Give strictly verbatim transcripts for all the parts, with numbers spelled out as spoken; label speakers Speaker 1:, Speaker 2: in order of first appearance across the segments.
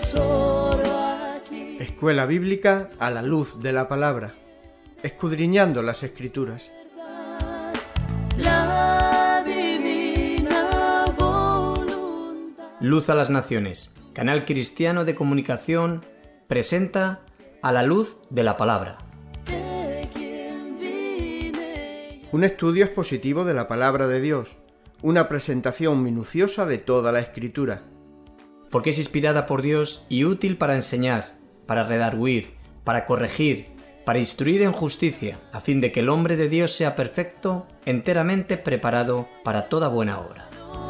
Speaker 1: Escuela Bíblica a la luz de la palabra, escudriñando las Escrituras.
Speaker 2: La divina voluntad.
Speaker 3: Luz a las Naciones, canal cristiano de comunicación, presenta A la luz de la palabra.
Speaker 1: Un estudio expositivo de la palabra de Dios, una presentación minuciosa de toda la Escritura.
Speaker 3: Porque es inspirada por Dios y útil para enseñar, para redarguir, para corregir, para instruir en justicia, a fin de que el hombre de Dios sea perfecto, enteramente preparado para toda buena obra.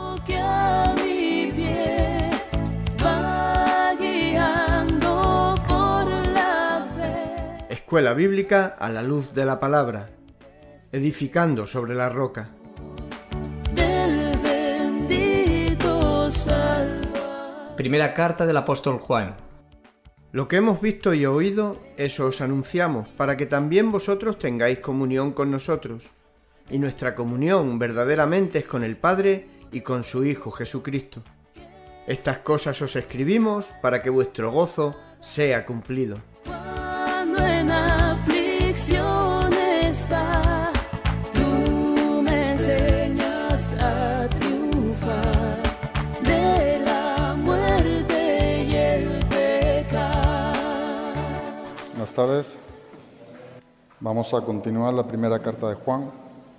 Speaker 1: Escuela Bíblica a la luz de la palabra, edificando sobre la roca.
Speaker 2: Del bendito Salvador.
Speaker 3: Primera carta del apóstol Juan.
Speaker 1: Lo que hemos visto y oído, eso os anunciamos, para que también vosotros tengáis comunión con nosotros. Y nuestra comunión verdaderamente es con el Padre y con su Hijo Jesucristo. Estas cosas os escribimos para que vuestro gozo sea cumplido.
Speaker 2: Cuando en aflicción está, tú me enseñas a triunfar de la muerte y el pecado.
Speaker 4: Buenas tardes. Vamos a continuar la primera carta de Juan.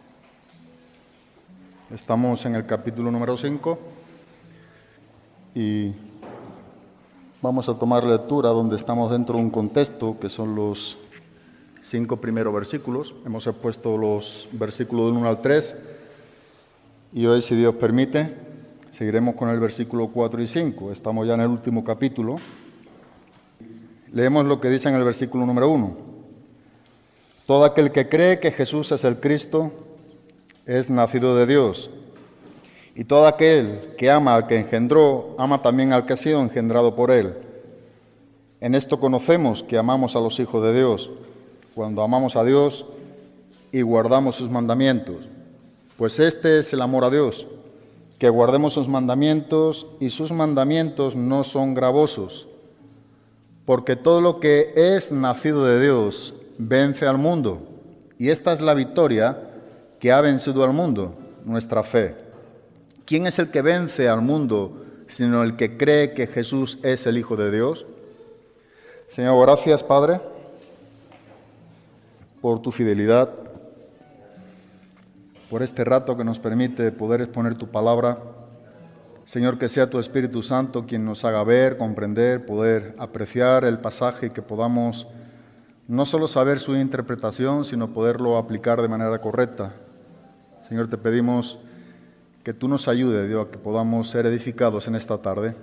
Speaker 4: Estamos en el capítulo número cinco y vamos a tomar lectura donde estamos dentro de un contexto que son los cinco primeros versículos. Hemos expuesto los versículos del uno al tres y hoy, si Dios permite, seguiremos con el versículo cuatro y cinco. Estamos ya en el último capítulo. Leemos lo que dice en el versículo número uno. Todo aquel que cree que Jesús es el Cristo es nacido de Dios. Y todo aquel que ama al que engendró, ama también al que ha sido engendrado por él. En esto conocemos que amamos a los hijos de Dios, cuando amamos a Dios y guardamos sus mandamientos. Pues este es el amor a Dios, que guardemos sus mandamientos, y sus mandamientos no son gravosos. Porque todo lo que es nacido de Dios vence al mundo, y esta es la victoria que ha vencido al mundo, nuestra fe. ¿Quién es el que vence al mundo, sino el que cree que Jesús es el Hijo de Dios? Señor, gracias, Padre, por tu fidelidad, por este rato que nos permite poder exponer tu palabra. Señor, que sea tu Espíritu Santo quien nos haga ver, comprender, poder apreciar el pasaje y que podamos no solo saber su interpretación, sino poderlo aplicar de manera correcta. Señor, te pedimos que tú nos ayudes, Dios, a que podamos ser edificados en esta tarde.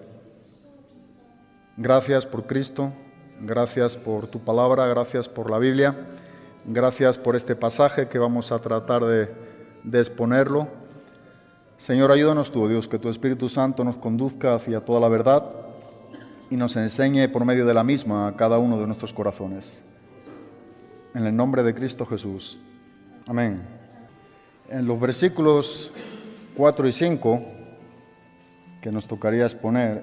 Speaker 4: Gracias por Cristo, gracias por tu palabra, gracias por la Biblia, gracias por este pasaje que vamos a tratar de, de exponerlo. Señor, ayúdanos tú, Dios, que tu Espíritu Santo nos conduzca hacia toda la verdad y nos enseñe por medio de la misma a cada uno de nuestros corazones. En el nombre de Cristo Jesús. Amén. En los versículos cuatro y cinco, que nos tocaría exponer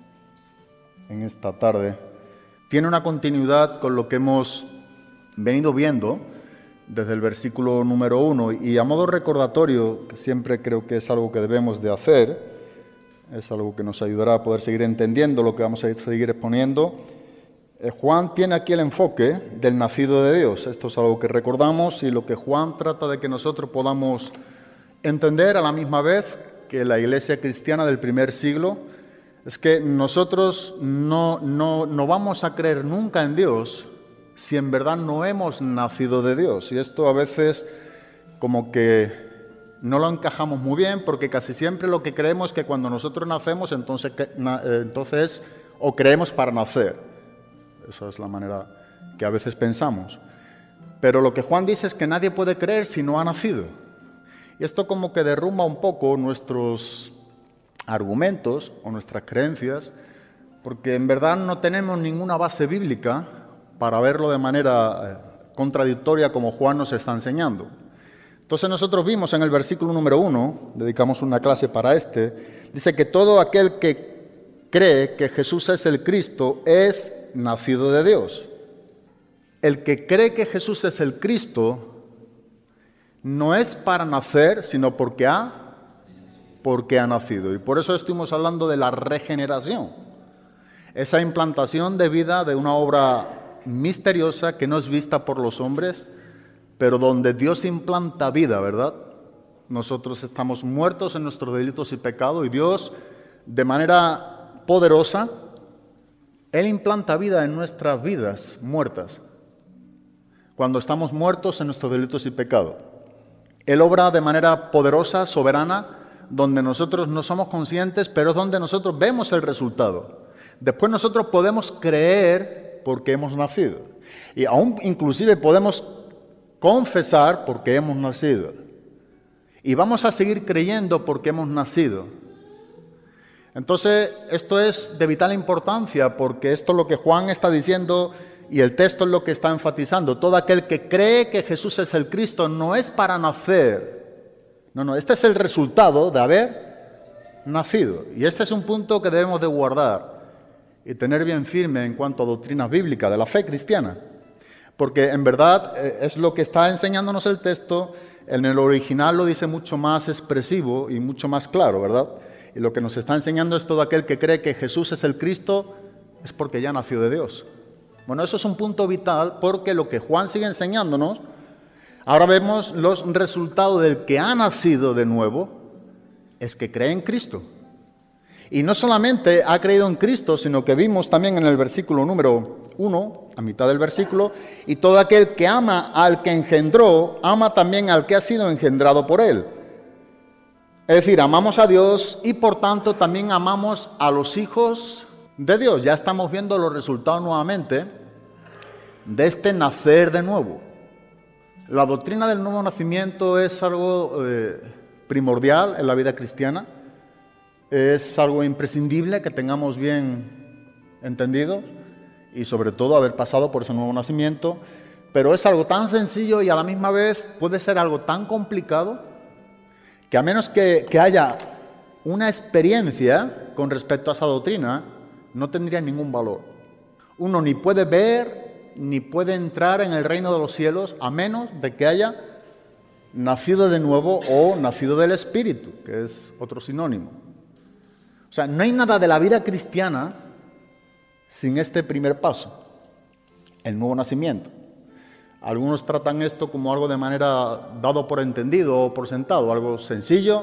Speaker 4: en esta tarde, tiene una continuidad con lo que hemos venido viendo desde el versículo número uno, y a modo recordatorio, que siempre creo que es algo que debemos de hacer, es algo que nos ayudará a poder seguir entendiendo lo que vamos a seguir exponiendo. eh, Juan tiene aquí el enfoque del nacido de Dios. Esto es algo que recordamos y lo que Juan trata de que nosotros podamos entender a la misma vez que la iglesia cristiana del primer siglo, es que nosotros no, no, no vamos a creer nunca en Dios si en verdad no hemos nacido de Dios. Y esto a veces como que no lo encajamos muy bien, porque casi siempre lo que creemos es que cuando nosotros nacemos, entonces, entonces o creemos para nacer. Esa es la manera que a veces pensamos. Pero lo que Juan dice es que nadie puede creer si no ha nacido. Y esto como que derrumba un poco nuestros argumentos o nuestras creencias, porque en verdad no tenemos ninguna base bíblica para verlo de manera contradictoria como Juan nos está enseñando. Entonces nosotros vimos en el versículo número uno, dedicamos una clase para este, dice que todo aquel que cree que Jesús es el Cristo es nacido de Dios. El que cree que Jesús es el Cristo no es para nacer, sino porque ha, porque ha nacido. Y por eso estuvimos hablando de la regeneración. Esa implantación de vida de una obra misteriosa que no es vista por los hombres, pero donde Dios implanta vida, ¿verdad? Nosotros estamos muertos en nuestros delitos y pecados y Dios, de manera poderosa, Él implanta vida en nuestras vidas muertas. Cuando estamos muertos en nuestros delitos y pecados. Él obra de manera poderosa, soberana, donde nosotros no somos conscientes, pero es donde nosotros vemos el resultado. Después nosotros podemos creer porque hemos nacido. Y aún inclusive podemos confesar porque hemos nacido. Y vamos a seguir creyendo porque hemos nacido. Entonces, esto es de vital importancia porque esto es lo que Juan está diciendo y el texto es lo que está enfatizando. Todo aquel que cree que Jesús es el Cristo no es para nacer. No, no, este es el resultado de haber nacido. Y este es un punto que debemos de guardar y tener bien firme en cuanto a doctrinas bíblicas de la fe cristiana. Porque en verdad es lo que está enseñándonos el texto. En el original lo dice mucho más expresivo y mucho más claro, ¿verdad? Y lo que nos está enseñando es todo aquel que cree que Jesús es el Cristo es porque ya nació de Dios. Bueno, eso es un punto vital porque lo que Juan sigue enseñándonos, ahora vemos los resultados del que ha nacido de nuevo, es que cree en Cristo. Y no solamente ha creído en Cristo, sino que vimos también en el versículo número uno, a mitad del versículo, y todo aquel que ama al que engendró, ama también al que ha sido engendrado por él. Es decir, amamos a Dios y por tanto también amamos a los hijos de Dios. Ya estamos viendo los resultados nuevamente de este nacer de nuevo. La doctrina del nuevo nacimiento es algo eh, primordial en la vida cristiana. Es algo imprescindible que tengamos bien entendido y sobre todo haber pasado por ese nuevo nacimiento. Pero es algo tan sencillo y a la misma vez puede ser algo tan complicado que a menos que, que haya una experiencia con respecto a esa doctrina, no tendría ningún valor. Uno ni puede ver ni puede entrar en el reino de los cielos a menos de que haya nacido de nuevo o nacido del Espíritu, que es otro sinónimo. O sea, no hay nada de la vida cristiana sin este primer paso, el nuevo nacimiento. Algunos tratan esto como algo de manera dado por entendido o por sentado, algo sencillo.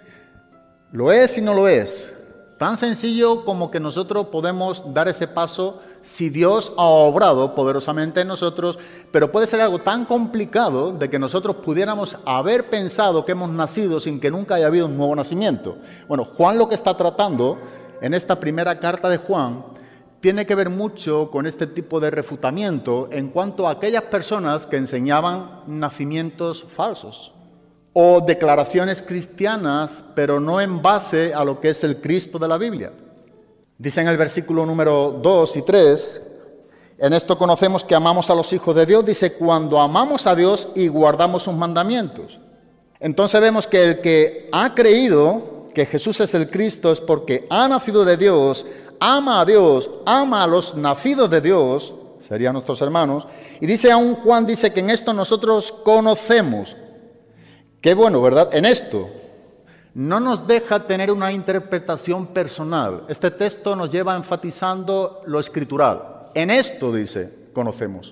Speaker 4: Lo es y no lo es. Tan sencillo como que nosotros podemos dar ese paso si Dios ha obrado poderosamente en nosotros, pero puede ser algo tan complicado de que nosotros pudiéramos haber pensado que hemos nacido sin que nunca haya habido un nuevo nacimiento. Bueno, Juan lo que está tratando en esta primera carta de Juan tiene que ver mucho con este tipo de refutamiento en cuanto a aquellas personas que enseñaban nacimientos falsos o declaraciones cristianas, pero no en base a lo que es el Cristo de la Biblia. Dice en el versículo número dos y tres, en esto conocemos que amamos a los hijos de Dios, dice, cuando amamos a Dios y guardamos sus mandamientos. Entonces vemos que el que ha creído que Jesús es el Cristo es porque ha nacido de Dios, ama a Dios, ama a los nacidos de Dios, serían nuestros hermanos, y dice aún Juan, dice que en esto nosotros conocemos. Qué bueno, ¿verdad? En esto no nos deja tener una interpretación personal. Este texto nos lleva enfatizando lo escritural. En esto, dice, conocemos.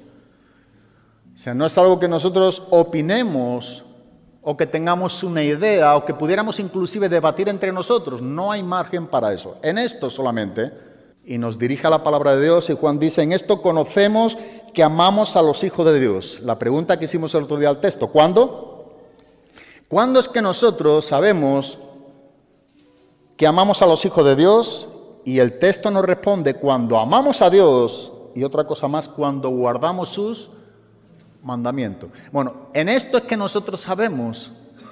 Speaker 4: O sea, no es algo que nosotros opinemos o que tengamos una idea o que pudiéramos inclusive debatir entre nosotros. No hay margen para eso. En esto solamente. Y nos dirige a la palabra de Dios y Juan dice, en esto conocemos que amamos a los hijos de Dios. La pregunta que hicimos el otro día al texto, ¿cuándo? ¿Cuándo es que nosotros sabemos que amamos a los hijos de Dios? Y el texto nos responde, cuando amamos a Dios, y otra cosa más, cuando guardamos sus mandamientos. Bueno, en esto es que nosotros sabemos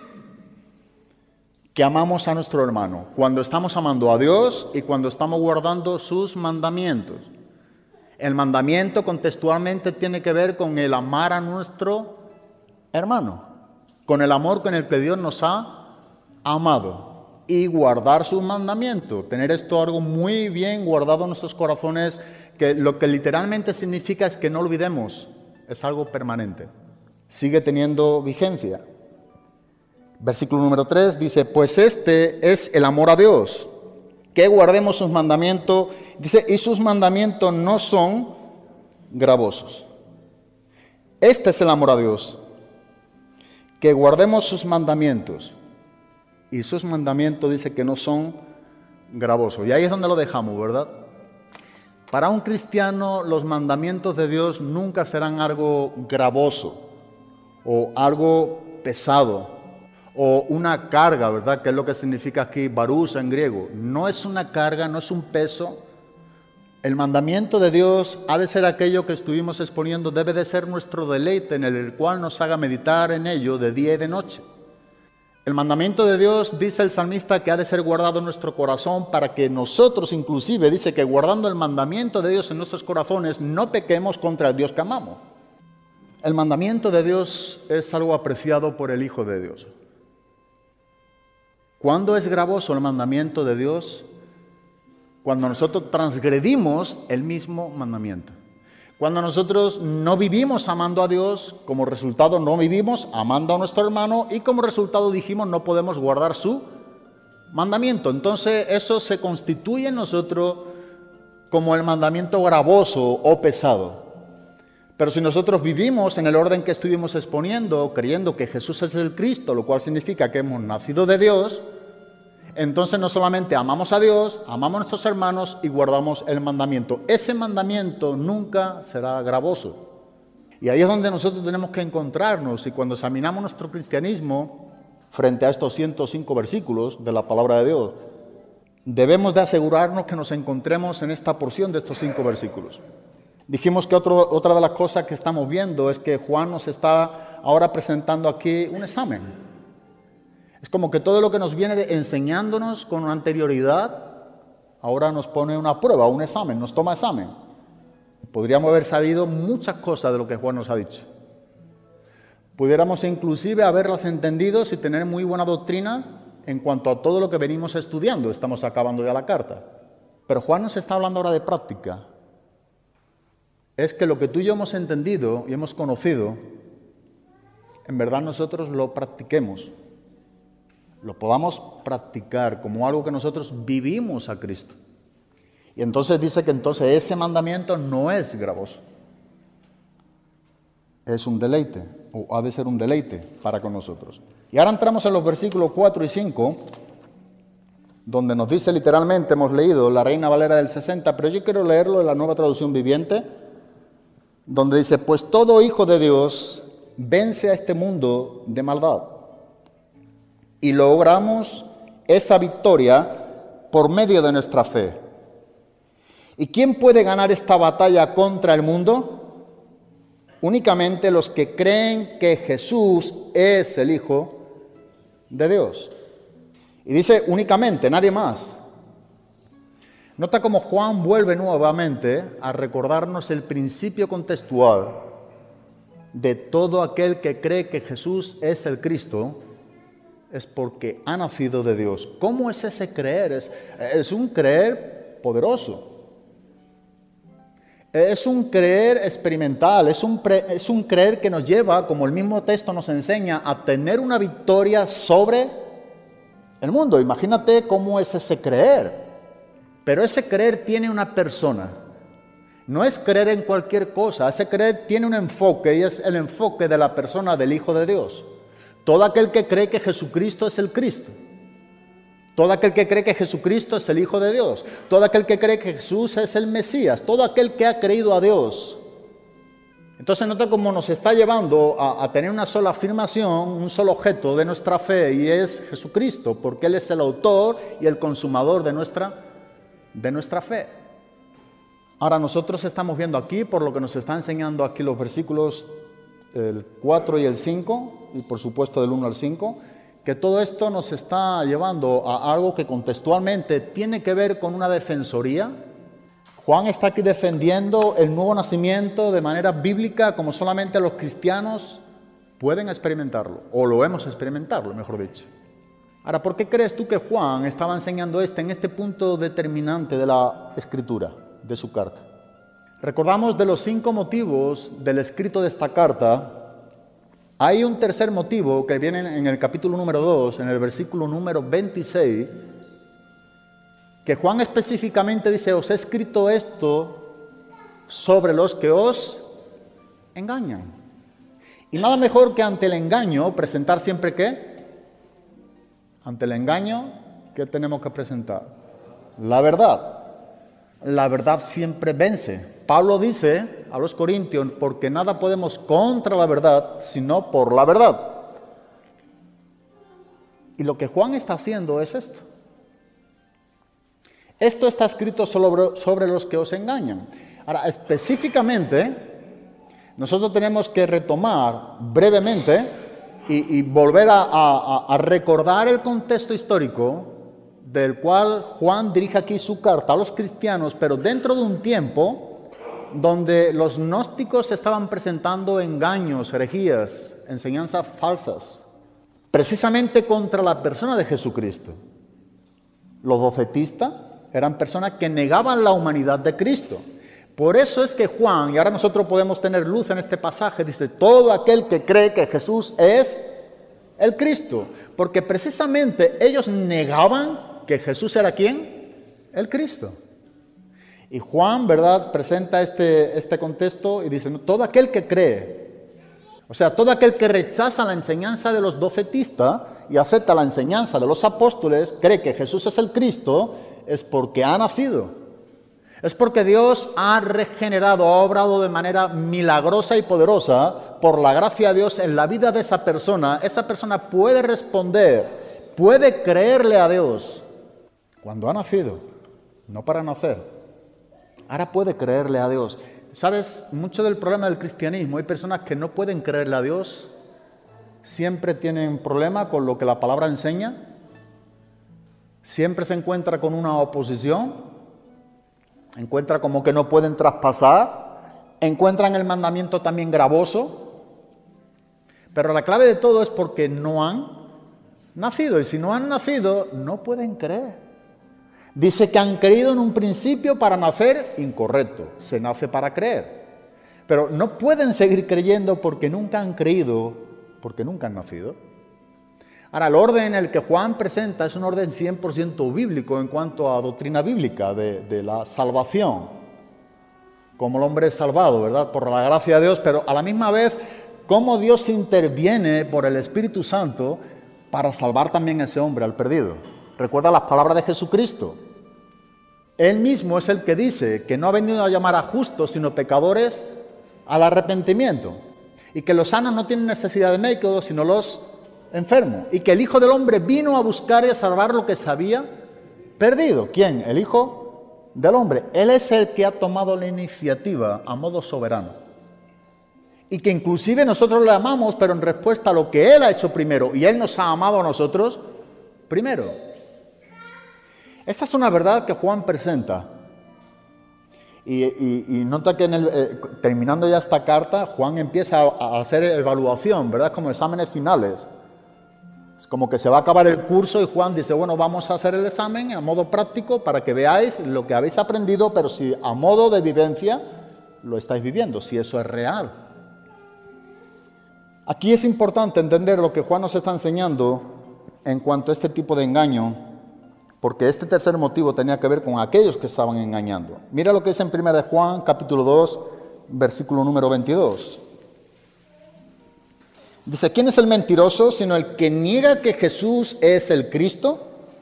Speaker 4: que amamos a nuestro hermano, cuando estamos amando a Dios y cuando estamos guardando sus mandamientos. El mandamiento contextualmente tiene que ver con el amar a nuestro hermano, con el amor con el que Dios nos ha amado. y guardar sus mandamientos. Tener esto algo muy bien guardado en nuestros corazones, que lo que literalmente significa es que no olvidemos, es algo permanente. Sigue teniendo vigencia. Versículo número tres dice, pues este es el amor a Dios, que guardemos sus mandamientos. Dice, y sus mandamientos no son gravosos. Este es el amor a Dios, que guardemos sus mandamientos. Y sus mandamientos dice que no son gravosos. Y ahí es donde lo dejamos, ¿verdad? Para un cristiano los mandamientos de Dios nunca serán algo gravoso o algo pesado o una carga, ¿verdad? Que es lo que significa aquí barusa en griego. No es una carga, no es un peso. El mandamiento de Dios ha de ser aquello que estuvimos exponiendo, debe de ser nuestro deleite en el cual nos haga meditar en ello de día y de noche. El mandamiento de Dios, dice el salmista, que ha de ser guardado en nuestro corazón para que nosotros inclusive, dice que guardando el mandamiento de Dios en nuestros corazones, no pequemos contra el Dios que amamos. El mandamiento de Dios es algo apreciado por el Hijo de Dios. ¿Cuándo es gravoso el mandamiento de Dios? Cuando nosotros transgredimos el mismo mandamiento. Cuando nosotros no vivimos amando a Dios, como resultado no vivimos amando a nuestro hermano y como resultado dijimos no podemos guardar su mandamiento. Entonces eso se constituye en nosotros como el mandamiento gravoso o pesado. Pero si nosotros vivimos en el orden que estuvimos exponiendo, creyendo que Jesús es el Cristo, lo cual significa que hemos nacido de Dios, entonces no solamente amamos a Dios, amamos a nuestros hermanos y guardamos el mandamiento. Ese mandamiento nunca será gravoso. Y ahí es donde nosotros tenemos que encontrarnos. Y cuando examinamos nuestro cristianismo frente a estos ciento cinco versículos de la palabra de Dios, debemos de asegurarnos que nos encontremos en esta porción de estos cinco versículos. Dijimos que otro, otra de las cosas que estamos viendo es que Juan nos está ahora presentando aquí un examen. Es como que todo lo que nos viene de enseñándonos con anterioridad, ahora nos pone una prueba, un examen, nos toma examen. Podríamos haber sabido muchas cosas de lo que Juan nos ha dicho. Pudiéramos inclusive haberlas entendido y tener muy buena doctrina en cuanto a todo lo que venimos estudiando. Estamos acabando ya la carta. Pero Juan nos está hablando ahora de práctica. Es que lo que tú y yo hemos entendido y hemos conocido, en verdad nosotros lo practiquemos. Lo podamos practicar como algo que nosotros vivimos a Cristo. Y entonces dice que entonces ese mandamiento no es gravoso. Es un deleite, o ha de ser un deleite para con nosotros. Y ahora entramos en los versículos cuatro y cinco, donde nos dice literalmente, hemos leído la Reina Valera del sesenta, pero yo quiero leerlo en la Nueva Traducción Viviente, donde dice, pues todo hijo de Dios vence a este mundo de maldad. Y logramos esa victoria por medio de nuestra fe. ¿Y quién puede ganar esta batalla contra el mundo? Únicamente los que creen que Jesús es el Hijo de Dios. Y dice únicamente, nadie más. Nota cómo Juan vuelve nuevamente a recordarnos el principio contextual de todo aquel que cree que Jesús es el Cristo. Es porque ha nacido de Dios. ¿Cómo es ese creer? Es, es un creer poderoso. Es un creer experimental. Es un, pre, es un creer que nos lleva, como el mismo texto nos enseña, a tener una victoria sobre el mundo. Imagínate cómo es ese creer. Pero ese creer tiene una persona. No es creer en cualquier cosa. Ese creer tiene un enfoque y es el enfoque de la persona del Hijo de Dios. Todo aquel que cree que Jesucristo es el Cristo. Todo aquel que cree que Jesucristo es el Hijo de Dios. Todo aquel que cree que Jesús es el Mesías. Todo aquel que ha creído a Dios. Entonces nota cómo nos está llevando a, a tener una sola afirmación, un solo objeto de nuestra fe, y es Jesucristo, porque Él es el autor y el consumador de nuestra, de nuestra fe. Ahora nosotros estamos viendo aquí, por lo que nos está enseñando aquí los versículos el cuatro y el cinco, y por supuesto del uno al cinco, que todo esto nos está llevando a algo que contextualmente tiene que ver con una defensoría. Juan está aquí defendiendo el nuevo nacimiento de manera bíblica, como solamente los cristianos pueden experimentarlo, o lo hemos experimentado, mejor dicho. Ahora, ¿por qué crees tú que Juan estaba enseñando esto en este punto determinante de la escritura, de su carta? Recordamos de los cinco motivos del escrito de esta carta, hay un tercer motivo que viene en el capítulo número dos, en el versículo número veintiséis, que Juan específicamente dice, os he escrito esto sobre los que os engañan. Y nada mejor que ante el engaño presentar siempre ¿qué? Ante el engaño, ¿qué tenemos que presentar? La verdad. La verdad siempre vence. Pablo dice a los corintios, porque nada podemos contra la verdad, sino por la verdad. Y lo que Juan está haciendo es esto. Esto está escrito sobre, sobre los que os engañan. Ahora, específicamente, nosotros tenemos que retomar brevemente y, y volver a, a, a recordar el contexto histórico del cual Juan dirige aquí su carta a los cristianos, pero dentro de un tiempo donde los gnósticos estaban presentando engaños, herejías, enseñanzas falsas, precisamente contra la persona de Jesucristo. Los docetistas eran personas que negaban la humanidad de Cristo. Por eso es que Juan, y ahora nosotros podemos tener luz en este pasaje, dice, todo aquel que cree que Jesús es el Cristo. Porque precisamente ellos negaban que Jesús era ¿quién? El Cristo. Y Juan, ¿verdad?, presenta este, este contexto y dice, no, todo aquel que cree, o sea, todo aquel que rechaza la enseñanza de los docetistas y acepta la enseñanza de los apóstoles, cree que Jesús es el Cristo, es porque ha nacido. Es porque Dios ha regenerado, ha obrado de manera milagrosa y poderosa por la gracia de Dios en la vida de esa persona. Esa persona puede responder, puede creerle a Dios cuando ha nacido, no para nacer. Ahora puede creerle a Dios. ¿Sabes? Mucho del problema del cristianismo, hay personas que no pueden creerle a Dios, siempre tienen problema con lo que la palabra enseña, siempre se encuentra con una oposición, encuentra como que no pueden traspasar, encuentran el mandamiento también gravoso, pero la clave de todo es porque no han nacido, y si no han nacido, no pueden creer. Dice que han creído en un principio para nacer, incorrecto, se nace para creer, pero no pueden seguir creyendo porque nunca han creído, porque nunca han nacido. Ahora, el orden en el que Juan presenta es un orden cien por ciento bíblico en cuanto a doctrina bíblica de, de la salvación. Como el hombre es salvado, ¿verdad? Por la gracia de Dios, pero a la misma vez, cómo Dios interviene por el Espíritu Santo para salvar también a ese hombre, al perdido. Recuerda las palabras de Jesucristo. Él mismo es el que dice que no ha venido a llamar a justos, sino pecadores al arrepentimiento. Y que los sanos no tienen necesidad de médicos, sino los enfermo, y que el Hijo del Hombre vino a buscar y a salvar lo que se había perdido. ¿Quién? El Hijo del Hombre. Él es el que ha tomado la iniciativa a modo soberano. Y que inclusive nosotros le amamos, pero en respuesta a lo que Él ha hecho primero, y Él nos ha amado a nosotros primero. Esta es una verdad que Juan presenta. Y, y, y nota que en el, eh, terminando ya esta carta, Juan empieza a, a hacer evaluación, ¿verdad? Como exámenes finales. Es como que se va a acabar el curso y Juan dice, bueno, vamos a hacer el examen a modo práctico para que veáis lo que habéis aprendido, pero si a modo de vivencia lo estáis viviendo, si eso es real. Aquí es importante entender lo que Juan nos está enseñando en cuanto a este tipo de engaño, porque este tercer motivo tenía que ver con aquellos que estaban engañando. Mira lo que dice en primera de Juan, capítulo dos, versículo número veintidós. Dice, ¿quién es el mentiroso sino el que niega que Jesús es el Cristo?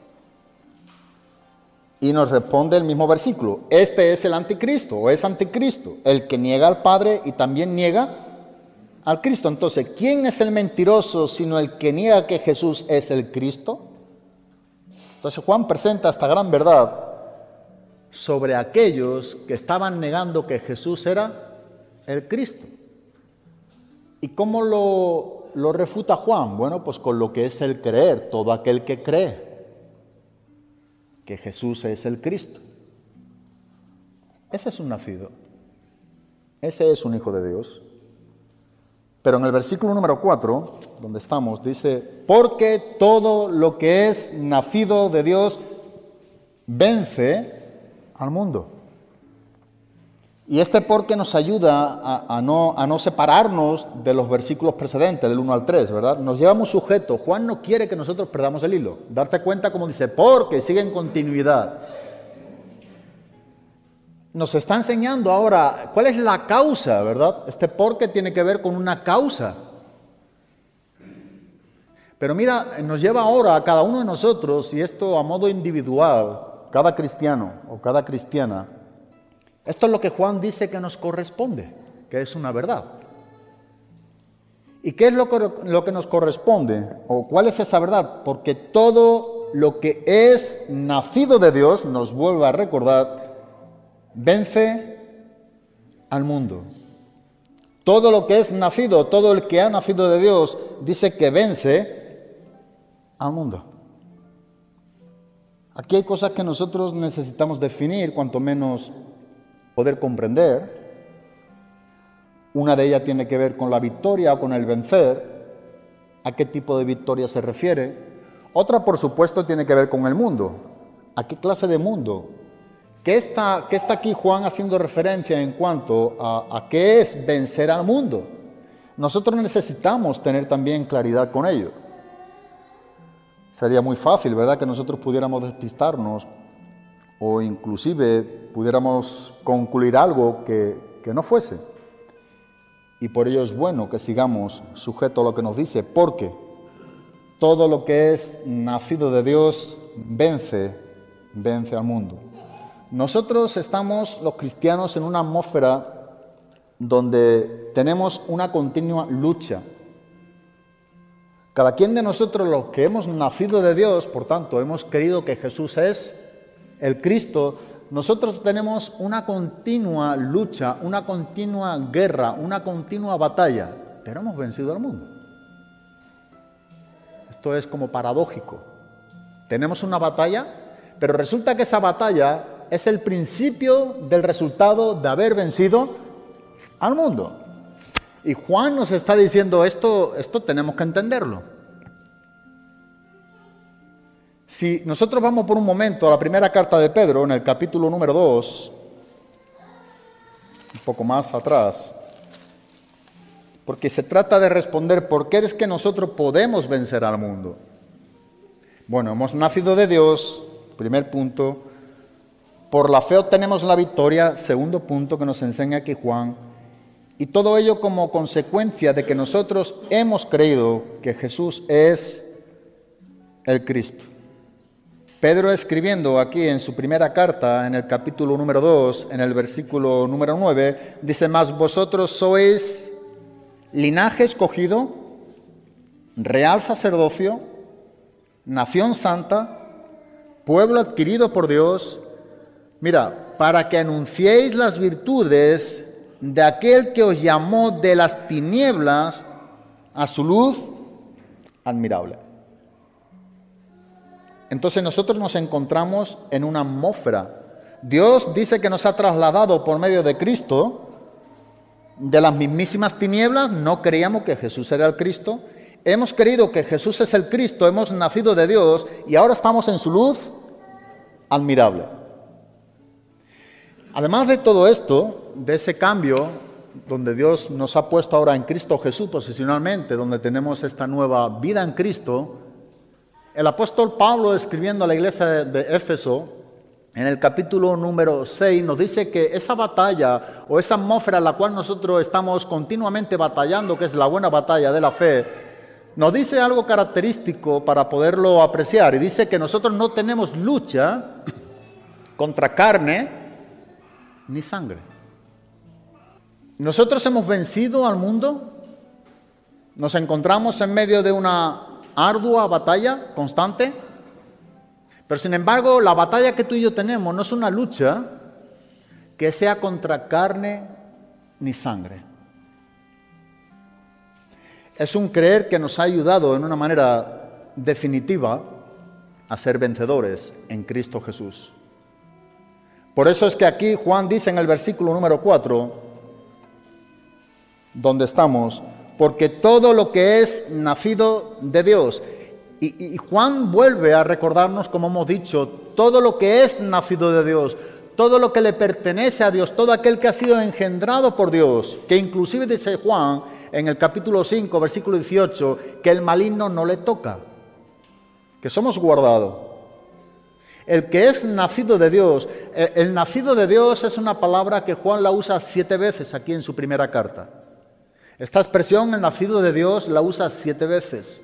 Speaker 4: Y nos responde el mismo versículo, este es el anticristo o es anticristo, el que niega al Padre y también niega al Cristo. Entonces, ¿quién es el mentiroso sino el que niega que Jesús es el Cristo? Entonces Juan presenta esta gran verdad sobre aquellos que estaban negando que Jesús era el Cristo. ¿Y cómo lo, lo refuta Juan? Bueno, pues con lo que es el creer, todo aquel que cree que Jesús es el Cristo. Ese es un nacido, ese es un hijo de Dios. Pero en el versículo número cuatro, donde estamos, dice, porque todo lo que es nacido de Dios vence al mundo. Y este porque nos ayuda a, a, no, a no separarnos de los versículos precedentes, del uno al tres, ¿verdad? Nos llevamos sujeto. Juan no quiere que nosotros perdamos el hilo. Darte cuenta como dice, porque sigue en continuidad. Nos está enseñando ahora cuál es la causa, ¿verdad? Este porque tiene que ver con una causa. Pero mira, nos lleva ahora a cada uno de nosotros, y esto a modo individual, cada cristiano o cada cristiana, esto es lo que Juan dice que nos corresponde, que es una verdad. ¿Y qué es lo que, lo que nos corresponde? ¿O cuál es esa verdad? Porque todo lo que es nacido de Dios, nos vuelve a recordar, vence al mundo. Todo lo que es nacido, todo el que ha nacido de Dios, dice que vence al mundo. Aquí hay cosas que nosotros necesitamos definir, cuanto menos poder comprender. Una de ellas tiene que ver con la victoria o con el vencer. ¿A qué tipo de victoria se refiere? Otra, por supuesto, tiene que ver con el mundo. ¿A qué clase de mundo? ¿Qué está, qué está aquí Juan haciendo referencia en cuanto a, a qué es vencer al mundo? Nosotros necesitamos tener también claridad con ello. Sería muy fácil, ¿verdad?, que nosotros pudiéramos despistarnos o inclusive pudiéramos concluir algo que, que no fuese. Y por ello es bueno que sigamos sujeto a lo que nos dice, porque todo lo que es nacido de Dios vence, vence al mundo. Nosotros estamos, los cristianos, en una atmósfera donde tenemos una continua lucha. Cada quien de nosotros, los que hemos nacido de Dios, por tanto, hemos creído que Jesús es el Cristo, nosotros tenemos una continua lucha, una continua guerra, una continua batalla, pero hemos vencido al mundo. Esto es como paradójico. Tenemos una batalla, pero resulta que esa batalla es el principio del resultado de haber vencido al mundo. Y Juan nos está diciendo esto, esto tenemos que entenderlo. Si nosotros vamos por un momento a la primera carta de Pedro, en el capítulo número dos, un poco más atrás, porque se trata de responder por qué es que nosotros podemos vencer al mundo. Bueno, hemos nacido de Dios, primer punto. Por la fe obtenemos la victoria, segundo punto que nos enseña aquí Juan. Y todo ello como consecuencia de que nosotros hemos creído que Jesús es el Cristo. Pedro, escribiendo aquí en su primera carta, en el capítulo número dos, en el versículo número nueve, dice, mas vosotros sois linaje escogido, real sacerdocio, nación santa, pueblo adquirido por Dios, mira, para que anunciéis las virtudes de aquel que os llamó de las tinieblas a su luz admirable. Entonces nosotros nos encontramos en una atmósfera. Dios dice que nos ha trasladado por medio de Cristo de las mismísimas tinieblas. No creíamos que Jesús era el Cristo. Hemos creído que Jesús es el Cristo, hemos nacido de Dios y ahora estamos en su luz admirable. Además de todo esto, de ese cambio, donde Dios nos ha puesto ahora en Cristo Jesús posicionalmente, donde tenemos esta nueva vida en Cristo, el apóstol Pablo, escribiendo a la iglesia de, de Éfeso, en el capítulo número seis, nos dice que esa batalla o esa atmósfera en la cual nosotros estamos continuamente batallando, que es la buena batalla de la fe, nos dice algo característico para poderlo apreciar. Y dice que nosotros no tenemos lucha contra carne ni sangre. Nosotros hemos vencido al mundo, nos encontramos en medio de una ardua batalla constante, pero sin embargo la batalla que tú y yo tenemos no es una lucha que sea contra carne ni sangre. Es un creer que nos ha ayudado en una manera definitiva a ser vencedores en Cristo Jesús. Por eso es que aquí Juan dice en el versículo número cuatro, donde estamos, porque todo lo que es nacido de Dios. Y, y Juan vuelve a recordarnos, como hemos dicho, todo lo que es nacido de Dios, todo lo que le pertenece a Dios, todo aquel que ha sido engendrado por Dios, que inclusive dice Juan en el capítulo cinco, versículo dieciocho, que el maligno no le toca, que somos guardados. El que es nacido de Dios, el, el nacido de Dios es una palabra que Juan la usa siete veces aquí en su primera carta. Esta expresión, el nacido de Dios, la usa siete veces.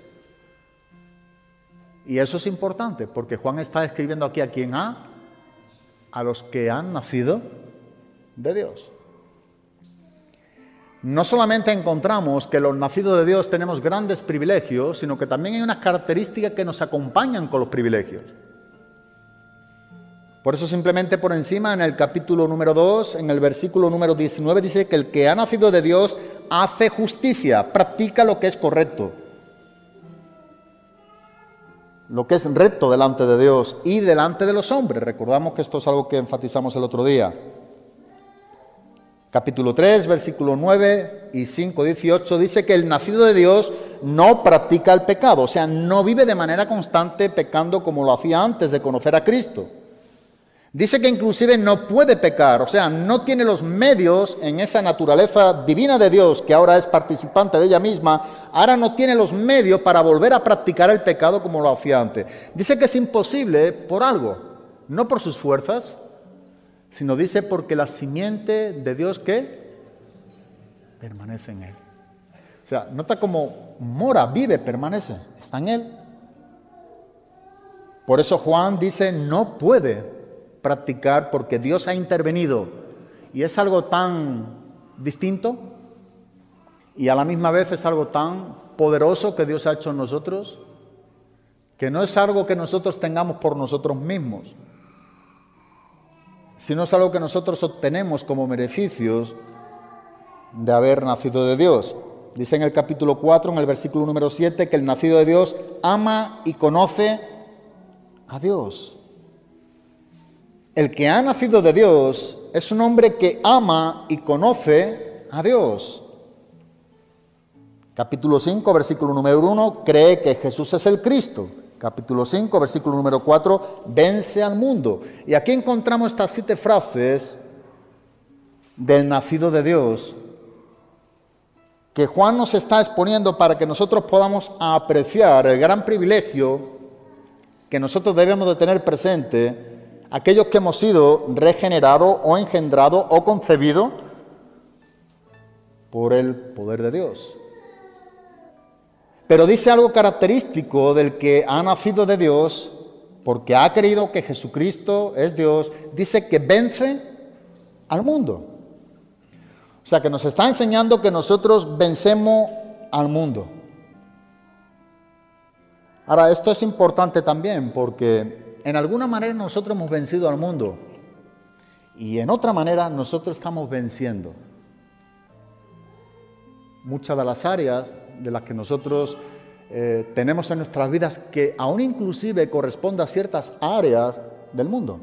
Speaker 4: Y eso es importante, porque Juan está escribiendo aquí a quién ha, a los que han nacido de Dios. No solamente encontramos que los nacidos de Dios tenemos grandes privilegios, sino que también hay unas características que nos acompañan con los privilegios. Por eso simplemente por encima, en el capítulo número dos, en el versículo número diecinueve, dice que el que ha nacido de Dios hace justicia, practica lo que es correcto, lo que es recto delante de Dios y delante de los hombres. Recordamos que esto es algo que enfatizamos el otro día. Capítulo tres, versículo nueve y cinco, dieciocho, dice que el nacido de Dios no practica el pecado, o sea, no vive de manera constante pecando como lo hacía antes de conocer a Cristo. Dice que inclusive no puede pecar, o sea, no tiene los medios en esa naturaleza divina de Dios, que ahora es participante de ella misma, ahora no tiene los medios para volver a practicar el pecado como lo hacía antes. Dice que es imposible por algo, no por sus fuerzas, sino dice porque la simiente de Dios, ¿qué? Permanece en él. O sea, nota cómo mora, vive, permanece, está en él. Por eso Juan dice, no puede practicar porque Dios ha intervenido, y es algo tan distinto y a la misma vez es algo tan poderoso que Dios ha hecho en nosotros, que no es algo que nosotros tengamos por nosotros mismos, sino es algo que nosotros obtenemos como beneficios de haber nacido de Dios. Dice en el capítulo cuatro, en el versículo número siete, que el nacido de Dios ama y conoce a Dios. El que ha nacido de Dios es un hombre que ama y conoce a Dios. Capítulo cinco, versículo número uno, cree que Jesús es el Cristo. Capítulo cinco, versículo número cuatro, vence al mundo. Y aquí encontramos estas siete frases del nacido de Dios que Juan nos está exponiendo para que nosotros podamos apreciar el gran privilegio que nosotros debemos de tener presente, aquellos que hemos sido regenerados o engendrados o concebidos por el poder de Dios. Pero dice algo característico del que ha nacido de Dios, porque ha creído que Jesucristo es Dios, dice que vence al mundo. O sea, que nos está enseñando que nosotros vencemos al mundo. Ahora, esto es importante también porque en alguna manera nosotros hemos vencido al mundo y en otra manera nosotros estamos venciendo. Muchas de las áreas de las que nosotros eh, tenemos en nuestras vidas que aún inclusive corresponde a ciertas áreas del mundo,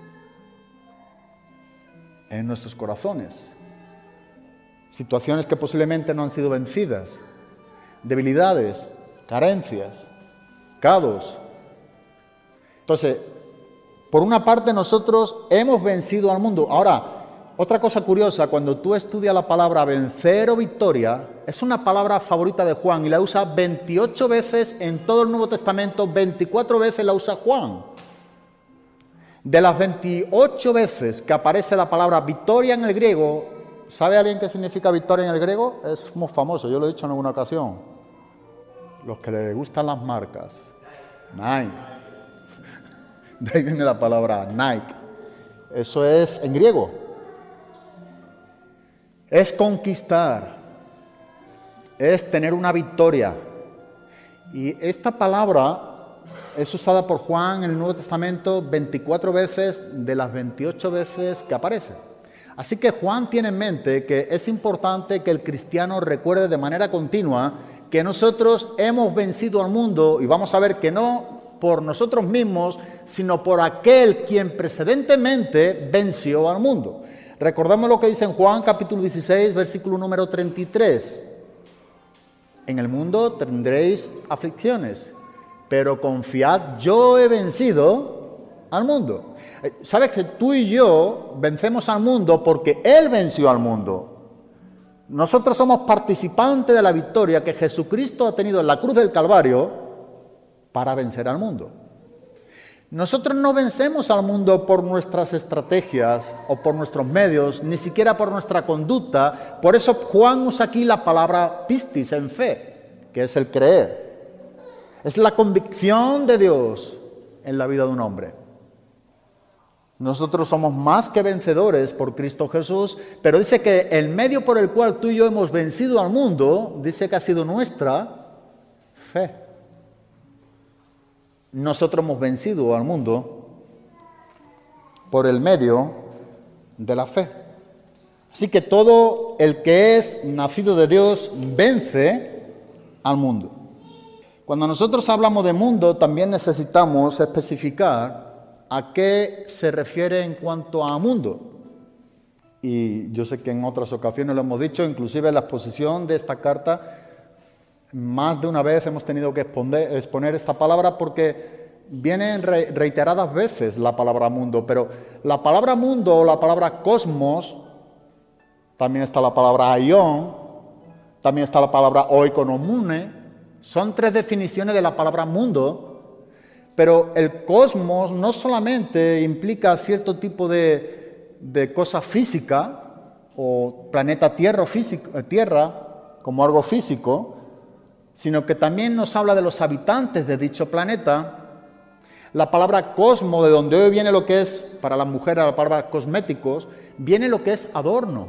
Speaker 4: en nuestros corazones. Situaciones que posiblemente no han sido vencidas, debilidades, carencias, pecados. Entonces, por una parte nosotros hemos vencido al mundo. Ahora, otra cosa curiosa, cuando tú estudias la palabra vencer o victoria, es una palabra favorita de Juan y la usa veintiocho veces en todo el Nuevo Testamento, veinticuatro veces la usa Juan. De las veintiocho veces que aparece la palabra victoria en el griego, ¿sabe alguien qué significa victoria en el griego? Es muy famoso, yo lo he dicho en alguna ocasión. Los que les gustan las marcas. Nike. De ahí viene la palabra Nike. Eso es en griego. Es conquistar. Es tener una victoria. Y esta palabra es usada por Juan en el Nuevo Testamento veinticuatro veces de las veintiocho veces que aparece. Así que Juan tiene en mente que es importante que el cristiano recuerde de manera continua que nosotros hemos vencido al mundo, y vamos a ver que no por nosotros mismos, sino por aquel quien precedentemente venció al mundo. Recordamos lo que dice en Juan capítulo dieciséis, versículo número treinta y tres. En el mundo tendréis aflicciones, pero confiad, yo he vencido al mundo. ¿Sabes que tú y yo vencemos al mundo porque Él venció al mundo? Nosotros somos participantes de la victoria que Jesucristo ha tenido en la cruz del Calvario para vencer al mundo. Nosotros no vencemos al mundo por nuestras estrategias o por nuestros medios, ni siquiera por nuestra conducta. Por eso Juan usa aquí la palabra pistis en fe, que es el creer. Es la convicción de Dios en la vida de un hombre. Nosotros somos más que vencedores por Cristo Jesús, pero dice que el medio por el cual tú y yo hemos vencido al mundo, dice que ha sido nuestra fe. Nosotros hemos vencido al mundo por el medio de la fe. Así que todo el que es nacido de Dios vence al mundo. Cuando nosotros hablamos de mundo, también necesitamos especificar a qué se refiere en cuanto a mundo. Y yo sé que en otras ocasiones lo hemos dicho, inclusive en la exposición de esta carta, más de una vez hemos tenido que exponer, exponer esta palabra porque viene re, reiteradas veces la palabra mundo, pero la palabra mundo o la palabra cosmos, también está la palabra aion, también está la palabra oikonomune, son tres definiciones de la palabra mundo, pero el cosmos no solamente implica cierto tipo de, de cosa física o planeta tierra, físico, tierra como algo físico, sino que también nos habla de los habitantes de dicho planeta. La palabra cosmo, de donde hoy viene lo que es, para las mujeres, la palabra cosméticos, viene lo que es adorno.